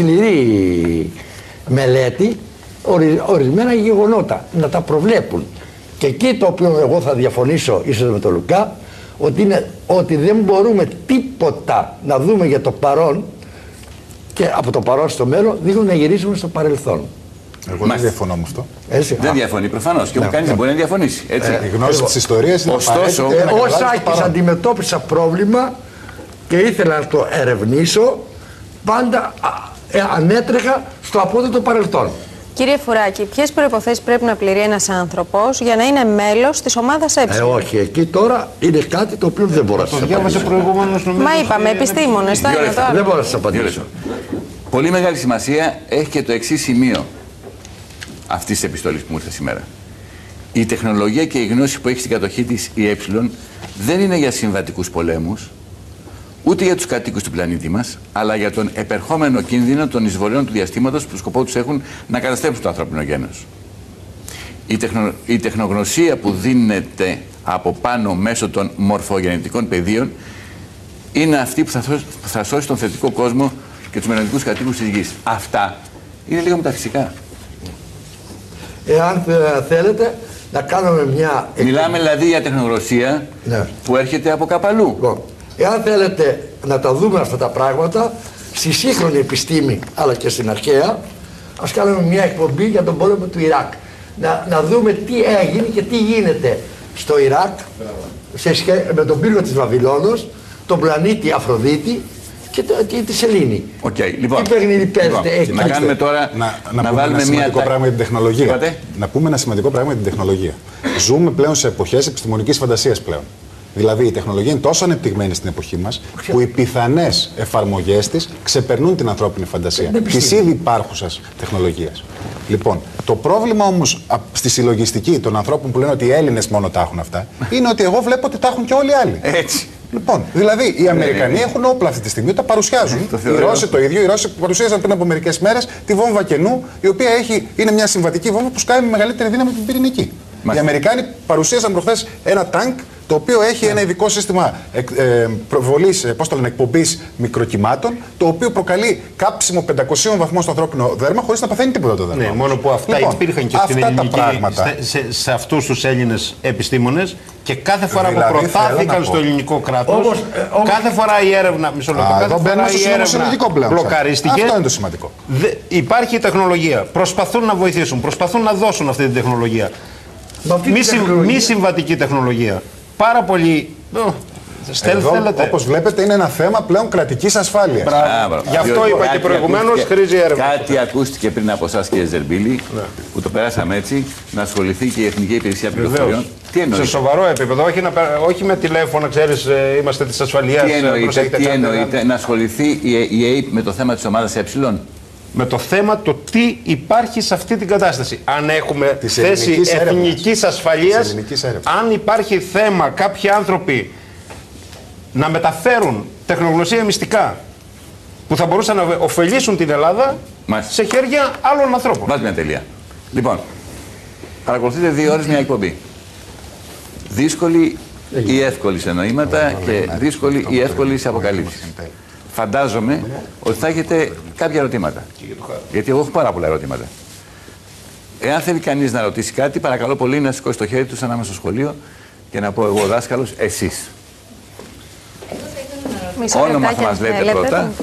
σκληρή μελέτη, ορισμένα γεγονότα, να τα προβλέπουν. Και εκεί το οποίο εγώ θα διαφωνήσω ίσως με τον Λουκά, ότι δεν μπορούμε τίποτα να δούμε για το παρόν και από το παρόν στο μέλλον, δείχνουν να γυρίσουμε στο παρελθόν. Εγώ δεν διαφωνώ με αυτό. Δεν διαφωνεί προφανώς και κανείς δεν μπορεί να διαφωνήσει. Η γνώση της ιστορίας είναι ωστόσο. Ως Άκης αντιμετώπισα πρόβλημα και ήθελα να το ερευνήσω, πάντα ανέτρεχα στο απόδοτο παρελθόν. Κύριε Φουράκη, ποιες προϋποθέσεις πρέπει να πληρεί ένας άνθρωπος για να είναι μέλος της ομάδας Ε? Όχι, εκεί τώρα είναι κάτι το οποίο δεν μπορώ να σας απαντήσω. Μα είπαμε, επιστήμονες, δεν μπορώ να σας απαντήσω. Πολύ μεγάλη σημασία έχει και το εξής σημείο αυτής της επιστολής που μου ήρθε σήμερα. Η τεχνολογία και η γνώση που έχει στην κατοχή της η Ε δεν είναι για συμβατικούς πολέμους, ούτε για τους κατοίκους του πλανήτη μας, αλλά για τον επερχόμενο κίνδυνο των εισβολέων του διαστήματος που σκοπό τους έχουν να καταστρέψουν το ανθρώπινο γένος. Η τεχνογνωσία που δίνεται από πάνω μέσω των μορφογενετικών πεδίων είναι αυτή που θα σώσει τον θετικό κόσμο και τους μελλοντικούς κατοίκους της γης. Αυτά είναι λίγο μεταφυσικά. Εάν θέλετε να κάνουμε μια... Μιλάμε δηλαδή για τεχνογνωσία που έρχεται από κάπου αλλού. Εάν θέλετε να τα δούμε αυτά τα πράγματα στη σύγχρονη επιστήμη αλλά και στην αρχαία, ας κάνουμε μια εκπομπή για τον πόλεμο του Ιράκ. Να δούμε τι έγινε και τι γίνεται στο Ιράκ με τον πύργο της Βαβυλώνος, τον πλανήτη Αφροδίτη και τη Σελήνη. Λοιπόν, τι παιχνίδι παίζεται εκεί. Να κάνουμε τώρα να βάλουμε ένα σημαντικό πράγμα για την τεχνολογία. Να πούμε ένα σημαντικό πράγμα για την τεχνολογία. Ζούμε πλέον σε εποχές επιστημονικής φαντασίας πλέον. Δηλαδή η τεχνολογία είναι τόσο ανεπτυγμένη στην εποχή μας που οι πιθανές εφαρμογές της ξεπερνούν την ανθρώπινη φαντασία της ήδη υπάρχουσας τεχνολογίας. Λοιπόν, το πρόβλημα όμως στη συλλογιστική των ανθρώπων που λένε ότι οι Έλληνες μόνο τα έχουν αυτά είναι ότι εγώ βλέπω ότι τα έχουν και όλοι οι άλλοι. Έτσι. Λοιπόν, δηλαδή οι Αμερικανοί έχουν όπλα αυτή τη στιγμή, τα παρουσιάζουν. Οι Ρώσοι το ίδιο. Οι Ρώσοι παρουσίαζαν πριν από μερικές μέρες τη βόμβα καινού, η οποία είναι μια συμβατική βόμβα που σκάει με μεγαλύτερη δύναμη από την πυρηνική. Οι Αμερικάνοι παρουσίαζαν προχθές ένα τάγκ το οποίο έχει ένα ειδικό σύστημα προβολής, εκπομπής μικροκυμάτων, το οποίο προκαλεί κάψιμο 500 βαθμών στο ανθρώπινο δέρμα χωρίς να παθαίνει τίποτα το δέρμα. Ναι, μόνο που αυτά υπήρχαν και στην ελληνική, σε αυτούς τους Έλληνες επιστήμονες και κάθε φορά που προτάθηκαν στο ελληνικό κράτος, κάθε φορά η έρευνα, μπλοκαρίστηκε. Αυτό είναι το σημαντικό. Υπάρχει τεχνολογία. Προσπαθούν να βοηθήσουν, προσπαθούν να δώσουν αυτή την τεχνολογία. Μη συμβατική τεχνολογία. Πάρα πολύ. Όπως βλέπετε, είναι ένα θέμα πλέον κρατικής ασφάλειας. Γι' αυτό είπα και προηγουμένως, χρήζει έρευνα. Κάτι ακούστηκε πριν από εσάς, κύριε Ζερμπίλη, που το περάσαμε έτσι, να ασχοληθεί και η Εθνική Υπηρεσία Πληροφοριών. Τι εννοείται? Σε σοβαρό επίπεδο, όχι με τηλέφωνα, ξέρεις, είμαστε της ασφαλείας. Τι εννοείται, να ασχοληθεί η ΑΕΠ με το θέμα της ομάδας Ε? Με το θέμα το τι υπάρχει σε αυτή την κατάσταση. Αν έχουμε θέση εθνικής ασφαλείας, αν υπάρχει θέμα κάποιοι άνθρωποι να μεταφέρουν τεχνογνωσία μυστικά που θα μπορούσαν να ωφελήσουν την Ελλάδα σε χέρια άλλων ανθρώπων. Βάζουμε μια τελεία. Λοιπόν, παρακολουθείτε 2 ώρες μια εκπομπή. Δύσκολη ή εύκολη σε νοήματα και δύσκολη ή εύκολη σε αποκαλύψεις. Φαντάζομαι ότι θα έχετε κάποια ερωτήματα. Γιατί εγώ έχω πάρα πολλά ερωτήματα. Εάν θέλει κανείς να ρωτήσει κάτι, παρακαλώ πολύ να σηκώσει το χέρι του σαν να είμαι στο σχολείο και να πω εγώ δάσκαλος, εσείς. Όνομα θα μας λέτε πρώτα.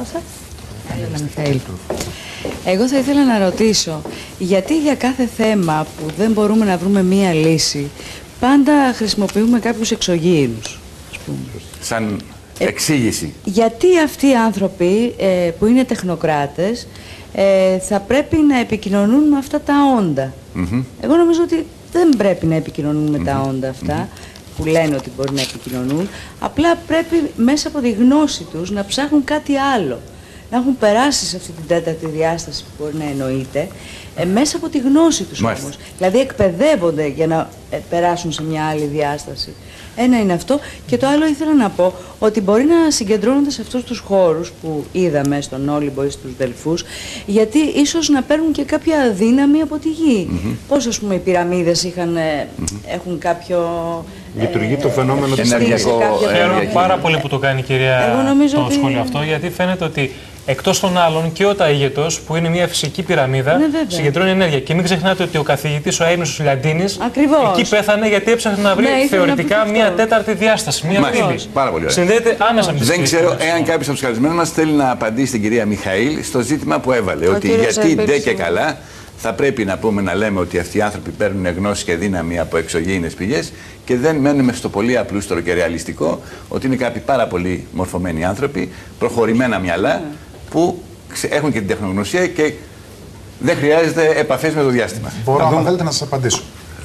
Εγώ θα ήθελα να ρωτήσω, γιατί για κάθε θέμα που δεν μπορούμε να βρούμε μία λύση, πάντα χρησιμοποιούμε κάποιους εξωγήινους, ας πούμε. Σαν εξήγηση. Γιατί αυτοί οι άνθρωποι που είναι τεχνοκράτες θα πρέπει να επικοινωνούν με αυτά τα όντα. Εγώ νομίζω ότι δεν πρέπει να επικοινωνούν με τα όντα αυτά που λένε ότι μπορεί να επικοινωνούν. Απλά πρέπει μέσα από τη γνώση τους να ψάχνουν κάτι άλλο. Να έχουν περάσει σε αυτή την τέταρτη διάσταση που μπορεί να εννοείται, μέσα από τη γνώση τους όμως. Δηλαδή εκπαιδεύονται για να περάσουν σε μια άλλη διάσταση. Ένα είναι αυτό. Και το άλλο ήθελα να πω ότι μπορεί να συγκεντρώνονται σε αυτούς τους χώρους που είδαμε στον Όλυμπο ή στους Δελφούς, γιατί ίσως να παίρνουν και κάποια δύναμη από τη γη. Πώς, ας πούμε, οι πυραμίδες έχουν κάποιο... Λειτουργεί το φαινόμενο της ενεργειακό. Χαίρομαι πάρα πολύ που το κάνει η κυρία το σχόλιο αυτό, γιατί φαίνεται ότι εκτός των άλλων και ο Ταΐγετος, που είναι μια φυσική πυραμίδα, συγκεντρώνει ενέργεια. Και μην ξεχνάτε ότι ο καθηγητής, ο Αΐνος Λιαντίνης, εκεί πέθανε γιατί έψαχνε να βρει θεωρητικά μια τέταρτη διάσταση. Μια πύλη. Πάρα πολύ ωραία. Συνδέεται άμεσα με τις Δεν ξέρω εάν κάποιος από τους καλεσμένους μας θέλει να απαντήσει στην κυρία Μιχαήλ στο ζήτημα που έβαλε. Ότι γιατί ντε και καλά θα πρέπει να λέμε ότι αυτοί οι άνθρωποι παίρνουν γνώση και δύναμη από εξωγήινες πηγές και δεν μένουμε στο πολύ απλούστερο και ρεαλιστικό ότι είναι κάποιοι πάρα πολύ μορφωμένοι άνθρωποι, προχωρημένα μυαλά, που έχουν και την τεχνογνωσία και δεν χρειάζεται επαφές με το διάστημα. Μπορώ, αν θέλετε, να σας απαντήσω.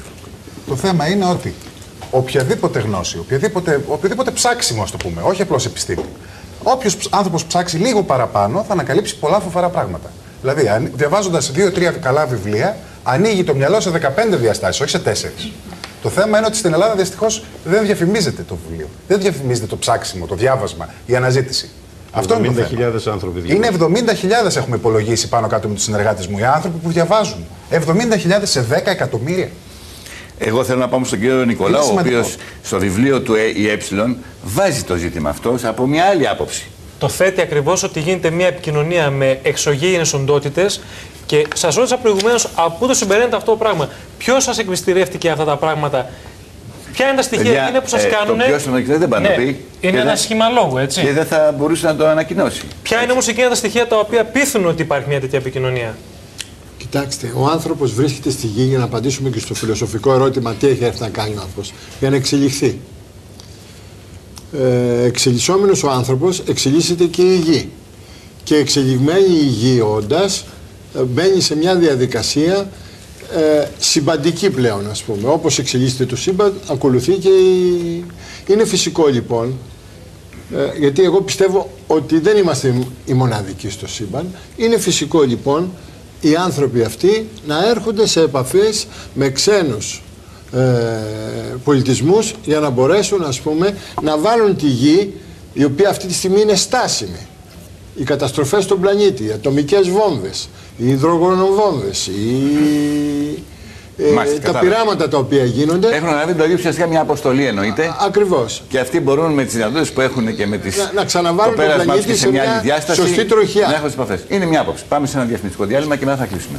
Το θέμα είναι ότι οποιαδήποτε γνώση, οποιοδήποτε ψάξιμο, ας το πούμε, όχι απλώς επιστήμη, όποιος άνθρωπος ψάξει λίγο παραπάνω θα ανακαλύψει πολλά φοβερά πράγματα. Δηλαδή, διαβάζοντας 2-3 καλά βιβλία, ανοίγει το μυαλό σε 15 διαστάσεις, όχι σε 4. Το θέμα είναι ότι στην Ελλάδα δυστυχώς δεν διαφημίζεται το βιβλίο. Δεν διαφημίζεται το ψάξιμο, το διάβασμα, η αναζήτηση. Αυτό είναι το θέμα. 70.000 άνθρωποι. Είναι 70.000 έχουμε υπολογίσει πάνω κάτω με τους συνεργάτες μου, οι άνθρωποι που διαβάζουν. 70.000 σε 10 εκατομμύρια. Εγώ θέλω να πάμε στον κύριο Νικολάου, ο οποίος στο βιβλίο του ΕΕ βάζει το ζήτημα αυτό από μια άλλη άποψη. το θέτει ακριβώς ότι γίνεται μια επικοινωνία με εξωγήινες οντότητες. Και σας ρώτησα προηγουμένως από πού το συμπεραίνεται αυτό το πράγμα. Ποιος σας εκμυστηρεύτηκε αυτά τα πράγματα, ποια είναι τα στοιχεία εκείνα που σας κάνουν. Το ποιος δεν πάει να πει. Είναι ένα σχήμα λόγου, έτσι. Και δεν θα μπορούσε να το ανακοινώσει. Ποια είναι όμως εκείνα τα στοιχεία τα οποία πείθουν ότι υπάρχει μια τέτοια επικοινωνία. Κοιτάξτε, ο άνθρωπος βρίσκεται στη γη, για να απαντήσουμε και στο φιλοσοφικό ερώτημα, τι έχει έρθει να κάνει ο άνθρωπος, για να εξελιχθεί. Εξελισσόμενος ο άνθρωπος, εξελίσσεται και η γη. Και εξελιγμένη η γη όντας, μπαίνει σε μια διαδικασία συμπαντική πλέον, ας πούμε. Όπως εξελίσσεται το σύμπαν, ακολουθεί και είναι φυσικό λοιπόν, γιατί εγώ πιστεύω ότι δεν είμαστε οι μοναδικοί στο σύμπαν. Είναι φυσικό λοιπόν οι άνθρωποι αυτοί να έρχονται σε επαφές με ξένους πολιτισμούς για να μπορέσουν, ας πούμε, να βάλουν τη γη, η οποία αυτή τη στιγμή είναι στάσιμη. Οι καταστροφές στον πλανήτη, οι ατομικές βόμβες, οι υδρογονοβόμβες, τα πειράματα τα οποία γίνονται. Έχουν αναλάβει το ίδιο ουσιαστικά μια αποστολή, εννοείται. Ακριβώς. Και αυτοί μπορούν με τις δυνατότητες που έχουν και με τις. Να ξαναβάλουν το πλανήτη σε μια άλλη διάσταση, σωστή τροχιά. Να έχουν τις επαφές. Είναι μια άποψη. Πάμε σε ένα διαφημιστικό διάλειμμα και μετά θα κλείσουμε.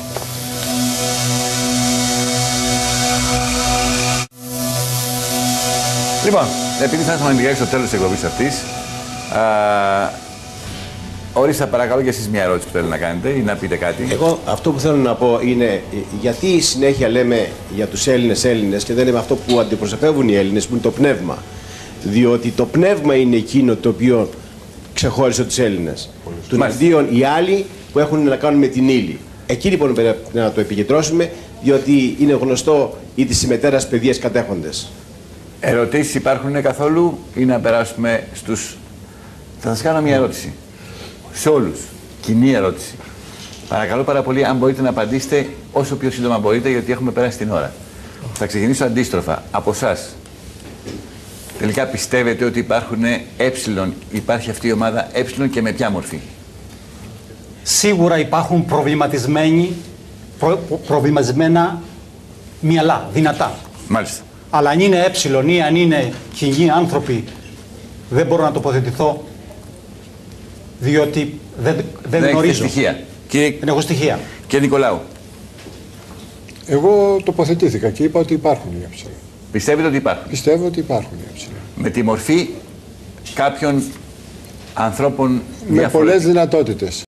Λοιπόν, επειδή θα έχουμε λιγάκι στο τέλος της εκπομπής αυτής, ορίστε παρακαλώ και εσείς μια ερώτηση που θέλετε να κάνετε ή να πείτε κάτι. Εγώ αυτό που θέλω να πω είναι γιατί συνέχεια λέμε για τους Έλληνες και δεν λέμε αυτό που αντιπροσωπεύουν οι Έλληνες, που είναι το πνεύμα. Διότι το πνεύμα είναι εκείνο το οποίο ξεχώρισε τους Έλληνες. Των αντίον οι άλλοι που έχουν να κάνουν με την ύλη. Εκεί λοιπόν πρέπει να το επικεντρώσουμε, διότι είναι γνωστό οι της ημετέρας παιδείας κατέχοντες. Ερωτήσεις υπάρχουν καθόλου ή να περάσουμε στους. Θα σας κάνω μια ερώτηση. Σε όλους. Κοινή ερώτηση. Παρακαλώ πάρα πολύ, αν μπορείτε να απαντήσετε όσο πιο σύντομα μπορείτε, γιατί έχουμε περάσει την ώρα. Θα ξεκινήσω αντίστροφα. Από εσάς. Τελικά πιστεύετε ότι υπάρχει αυτή η ομάδα και με ποια μορφή? Σίγουρα υπάρχουν προβληματισμένα μυαλά, δυνατά. Μάλιστα. Αλλά αν είναι ή αν είναι κοινοί άνθρωποι, δεν μπορώ να τοποθετηθώ, διότι δεν γνωρίζω. Στοιχεία. Δεν έχω στοιχεία. Κύριε Νικολάου. Εγώ τοποθετήθηκα και είπα ότι υπάρχουν οι έψιλον. Πιστεύετε ότι υπάρχουν? Πιστεύω ότι υπάρχουν οι έψιλον. Με τη μορφή κάποιων ανθρώπων με πολλές δυνατότητες.